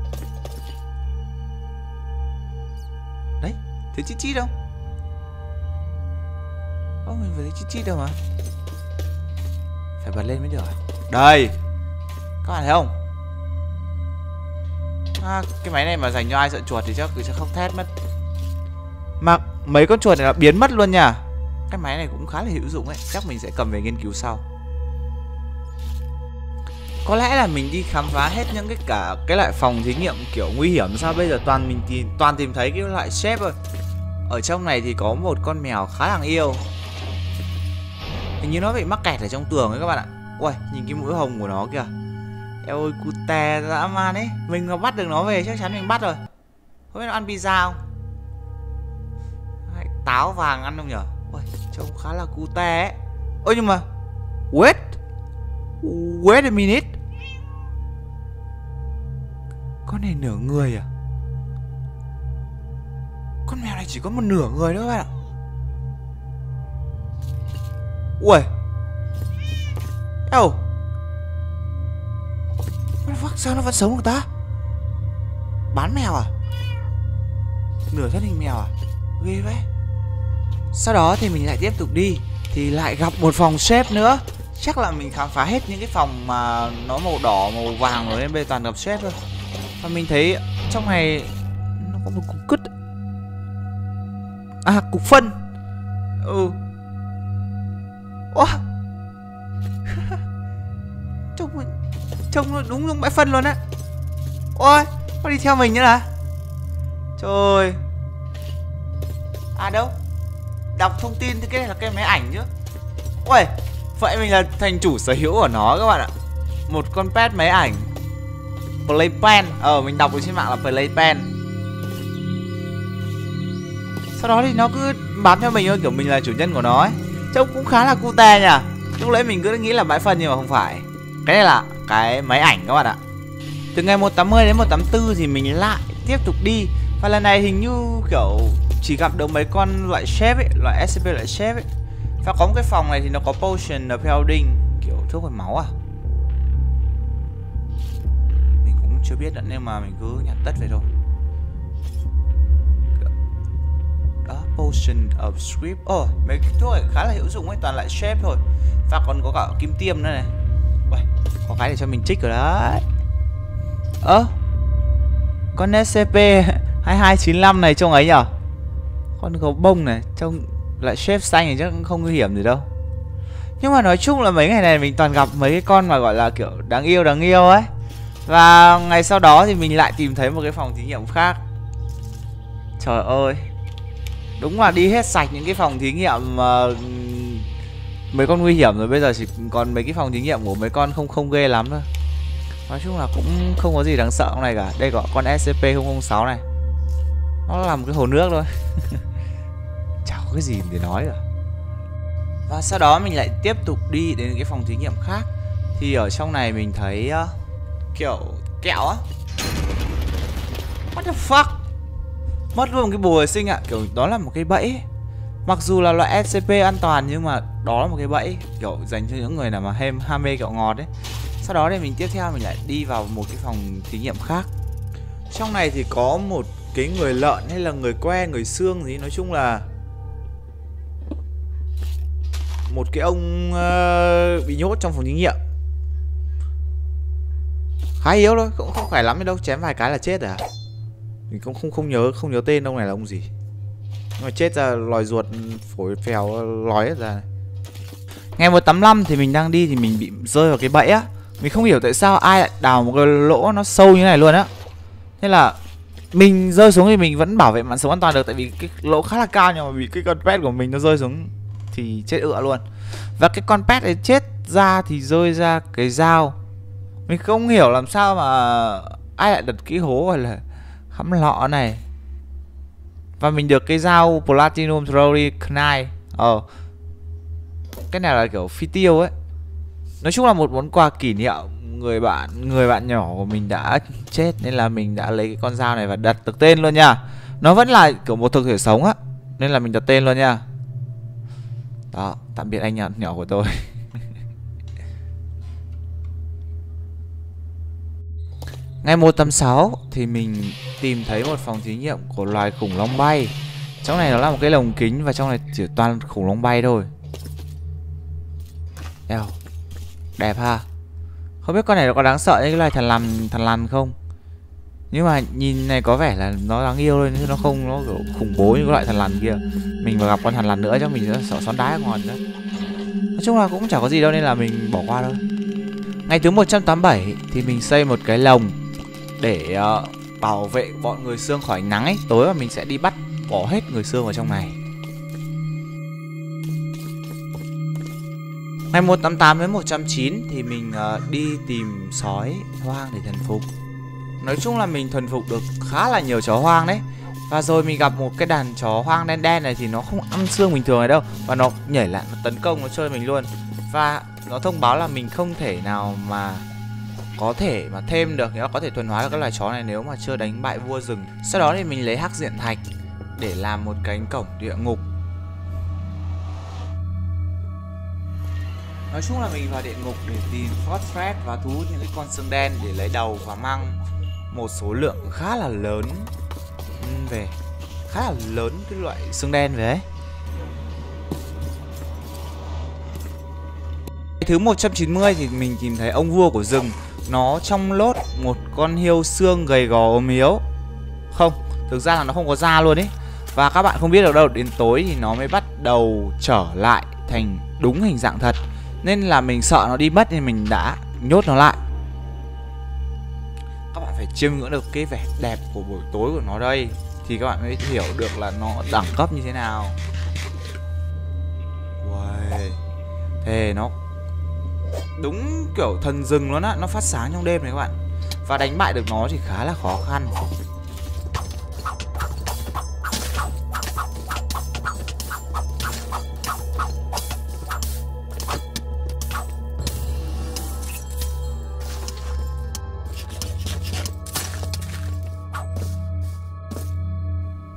Đấy, thấy chít không? Mình phải thấy chít đâu mà. Phải bật lên mới được. Đây, các bạn thấy không? Cái máy này mà dành cho ai sợ chuột thì chắc cứ sẽ khóc thét mất. Mà mấy con chuột này là biến mất luôn nha. Cái máy này cũng khá là hữu dụng ấy. Chắc mình sẽ cầm về nghiên cứu sau. Có lẽ là mình đi khám phá hết những cái loại phòng thí nghiệm kiểu nguy hiểm. Sao bây giờ toàn tìm thấy cái loại shape thôi. Ở trong này thì có một con mèo khá đáng yêu. Hình như nó bị mắc kẹt ở trong tường ấy các bạn ạ. Ui, nhìn cái mũi hồng của nó kìa. Eo ơi, cute dã man ấy. Mình mà bắt được nó về chắc chắn mình bắt rồi. Không biết nó ăn pizza không? Táo vàng ăn không nhở? Ui, trông khá là cute ấy. Ôi nhưng mà Wait a minute. Con này nửa người à? Con mèo này chỉ có một nửa người nữa các bạn ạ. Ui. Eo. Sao nó vẫn sống được ta? Bán mèo à? Nửa thân hình mèo à? Ghê vậy. Sau đó thì mình lại tiếp tục đi, thì lại gặp một phòng shape nữa. Chắc là mình khám phá hết những cái phòng mà nó màu đỏ, màu vàng rồi nên bây giờ toàn gặp shape thôi. Và mình thấy trong này nó có một cục cứt. À, cục phân. Trông nó đúng giống bãi phân luôn á. Ôi, nó đi theo mình nữa là. Trời. À đâu? Đọc thông tin thì cái này là cái máy ảnh chứ. Ôi, vậy mình là thành chủ sở hữu của nó các bạn ạ. Một con pet máy ảnh Playpen. Mình đọc ở trên mạng là Playpen. Sau đó thì nó cứ bám theo mình thôi, kiểu mình là chủ nhân của nó ấy. Trông cũng khá là cute nhỉ. Lúc nãy mình cứ nghĩ là bãi phân nhưng mà không phải. Cái này là cái máy ảnh các bạn ạ. Từ ngày 180 đến 184 thì mình lại tiếp tục đi. Và lần này hình như kiểu chỉ gặp được mấy con loại shape ấy, loại SCP loại shape ấy. Và có một cái phòng này thì nó có potion of healing, kiểu thuốc hồi máu à. Mình cũng chưa biết nữa nhưng mà mình cứ nhặt tất về thôi. Đó, potion of script. Mấy cái thuốc này khá là hữu dụng ấy, toàn lại shape thôi. Và còn có cả kim tiêm nữa này. Uầy, có cái để cho mình trích rồi đấy. Con SCP-2295 này trông ấy nhở. Con gấu bông này trông lại shape xanh thì chắc không nguy hiểm gì đâu. Nhưng mà nói chung là mấy ngày này mình toàn gặp mấy cái con mà gọi là kiểu đáng yêu ấy. Và ngày sau đó thì mình lại tìm thấy một cái phòng thí nghiệm khác. Trời ơi, đúng là đi hết sạch những cái phòng thí nghiệm mấy con nguy hiểm rồi. Bây giờ chỉ còn mấy cái phòng thí nghiệm của mấy con không ghê lắm thôi. Nói chung là cũng không có gì đáng sợ trong này cả. Đây có con SCP-006 này. Nó là một cái hồ nước thôi. Chả có cái gì để nói cả. Và sau đó mình lại tiếp tục đi đến cái phòng thí nghiệm khác. Thì ở trong này mình thấy kiểu kẹo á. What the fuck. Mất luôn cái bùa hồi sinh ạ. Kiểu đó là một cái bẫy. Mặc dù là loại SCP an toàn nhưng mà đó là một cái bẫy kiểu dành cho những người nào mà ham mê kẹo ngọt ấy. Sau đó thì mình tiếp theo mình lại đi vào một cái phòng thí nghiệm khác. Trong này thì có một cái người lợn hay là người que, người xương gì. Nói chung là một cái ông bị nhốt trong phòng thí nghiệm. Khá yếu thôi, cũng không phải lắm đâu, chém vài cái là chết rồi à. Mình cũng không nhớ tên ông này là ông gì. Nhưng mà chết ra lòi ruột phổi phèo lòi hết ra. Ngày 185 thì mình đang đi thì mình bị rơi vào cái bẫy á. Mình không hiểu tại sao ai lại đào một cái lỗ nó sâu như này luôn á. Thế là mình rơi xuống thì mình vẫn bảo vệ mạng sống an toàn được. Tại vì cái lỗ khá là cao nhưng mà vì cái con pet của mình nó rơi xuống thì chết ựa luôn. Và cái con pet ấy chết ra thì rơi ra cái dao. Mình không hiểu làm sao mà ai lại đặt cái hố gọi là khắm lọ này. Và mình được cái dao Platinum Throwing Knife. Cái này là kiểu phi tiêu ấy. Nói chung là một món quà kỷ niệm. Người bạn nhỏ của mình đã chết nên là mình đã lấy cái con dao này và đặt được tên luôn nha. Nó vẫn là kiểu một thực thể sống á, nên là mình đặt tên luôn nha. Đó, tạm biệt anh nhỏ của tôi. Ngày 186 thì mình tìm thấy một phòng thí nghiệm của loài khủng long bay. Trong này nó là một cái lồng kính và trong này chỉ toàn khủng long bay thôi. Eo, đẹp ha. Không biết con này nó có đáng sợ như cái loài thằn lằn không. Nhưng mà nhìn này có vẻ là nó đáng yêu thôi, chứ nó không nó kiểu khủng bố như cái loại thằn lằn kia. Mình mà gặp con thằn lằn nữa chắc mình sẽ sợ xoắn đá ngon nữa. Nói chung là cũng chả có gì đâu nên là mình bỏ qua thôi. Ngày thứ 187 thì mình xây một cái lồng để bảo vệ bọn người xương khỏi ánh nắng ấy. Tối mà mình sẽ đi bắt bỏ hết người xương vào trong này. Ngày 188 đến 109 thì mình đi tìm sói hoang để thuần phục. Nói chung là mình thuần phục được khá là nhiều chó hoang đấy. Và rồi mình gặp một cái đàn chó hoang đen đen này thì nó không ăn xương bình thường này đâu. Và nó nhảy lại, nó tấn công, nó chơi mình luôn. Và nó thông báo là mình không thể nào mà có thể mà thêm được, nó có thể thuần hóa được các loài chó này nếu mà chưa đánh bại vua rừng. Sau đó thì mình lấy hắc diện thạch để làm một cánh cổng địa ngục. Nói chung là mình vào địa ngục để tìm phosphate và thu hút những cái con xương đen để lấy đầu và mang một số lượng khá là lớn về. Khá là lớn cái loại xương đen về ấy. Thứ 190 thì mình tìm thấy ông vua của rừng. Nó trong lốt một con hiêu xương gầy gò ốm yếu. Không, thực ra là nó không có da luôn ấy. Và các bạn không biết được đâu, đến tối thì nó mới bắt đầu trở lại thành đúng hình dạng thật. Nên là mình sợ nó đi mất nên mình đã nhốt nó lại. Các bạn phải chiêm ngưỡng được cái vẻ đẹp của buổi tối của nó đây thì các bạn mới hiểu được là nó đẳng cấp như thế nào. Uầy. Thế nó đúng kiểu thần rừng luôn á, nó phát sáng trong đêm này các bạn. Và đánh bại được nó thì khá là khó khăn.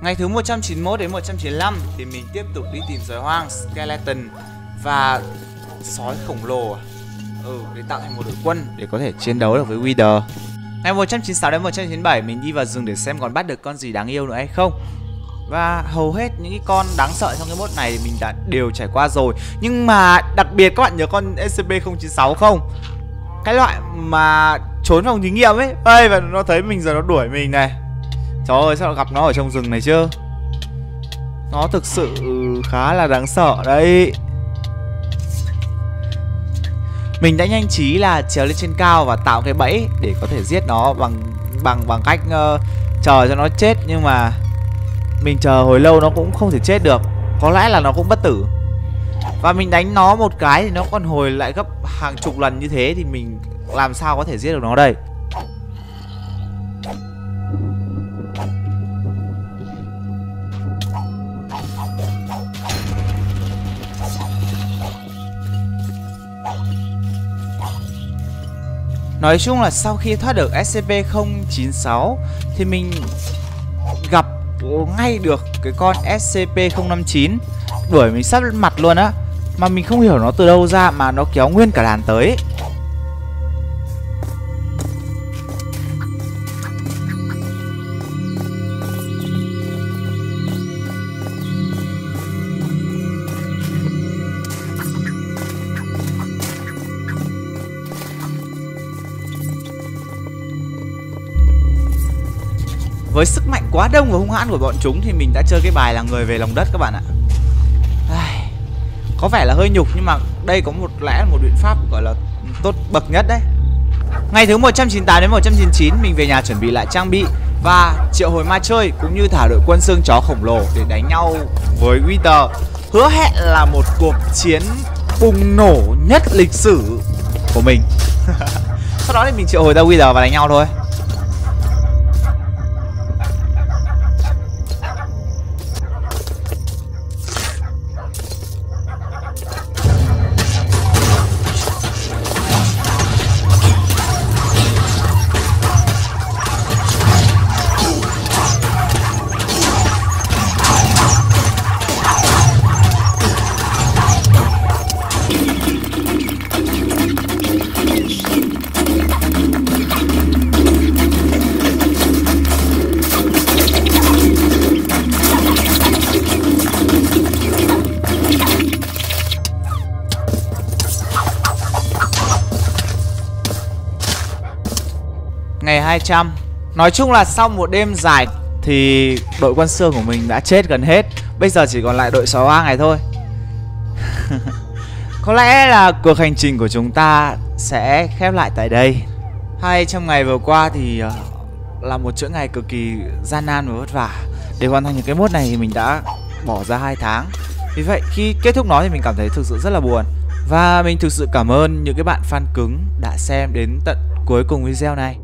Ngày thứ 191 đến 195 thì mình tiếp tục đi tìm sói hoang, skeleton và sói khổng lồ để tạo thành một đội quân để có thể chiến đấu được với Wither. Ngày 196 đến 197 mình đi vào rừng để xem còn bắt được con gì đáng yêu nữa hay không. Và hầu hết những cái con đáng sợ trong cái mode này thì mình đã đều trải qua rồi. Nhưng mà đặc biệt các bạn nhớ con SCP-096 không? Cái loại mà trốn phòng thí nghiệm ấy. Ê, và nó thấy mình giờ nó đuổi mình này. Trời ơi, sao gặp nó ở trong rừng này chưa? Nó thực sự khá là đáng sợ đấy. Mình đã nhanh trí là trèo lên trên cao và tạo cái bẫy để có thể giết nó bằng cách chờ cho nó chết. Nhưng mà mình chờ hồi lâu nó cũng không thể chết được. Có lẽ là nó cũng bất tử. Và mình đánh nó một cái thì nó còn hồi lại gấp hàng chục lần như thế. Thì mình làm sao có thể giết được nó đây? Nói chung là sau khi thoát được SCP-096 thì mình gặp ngay được cái con SCP-059 đuổi mình sắp lên mặt luôn á. Mà mình không hiểu nó từ đâu ra mà nó kéo nguyên cả đàn tới. Với sức mạnh quá đông và hung hãn của bọn chúng thì mình đã chơi cái bài là người về lòng đất các bạn ạ. Có vẻ là hơi nhục nhưng mà đây có một biện pháp gọi là tốt bậc nhất đấy. Ngày thứ 198 đến 199 mình về nhà chuẩn bị lại trang bị và triệu hồi ma chơi cũng như thả đội quân xương chó khổng lồ để đánh nhau với Wither. Hứa hẹn là một cuộc chiến bùng nổ nhất lịch sử của mình. Sau đó thì mình triệu hồi ra Wither và đánh nhau thôi. Ngày 200. Nói chung là sau một đêm dài thì đội quân xương của mình đã chết gần hết. Bây giờ chỉ còn lại đội sói hoang này thôi. Có lẽ là cuộc hành trình của chúng ta sẽ khép lại tại đây. Hay trong ngày vừa qua thì là một chuỗi ngày cực kỳ gian nan và vất vả. Để hoàn thành những cái mode này thì mình đã bỏ ra 2 tháng. Vì vậy khi kết thúc nó thì mình cảm thấy thực sự rất là buồn. Và mình thực sự cảm ơn những cái bạn fan cứng đã xem đến tận cuối cùng video này.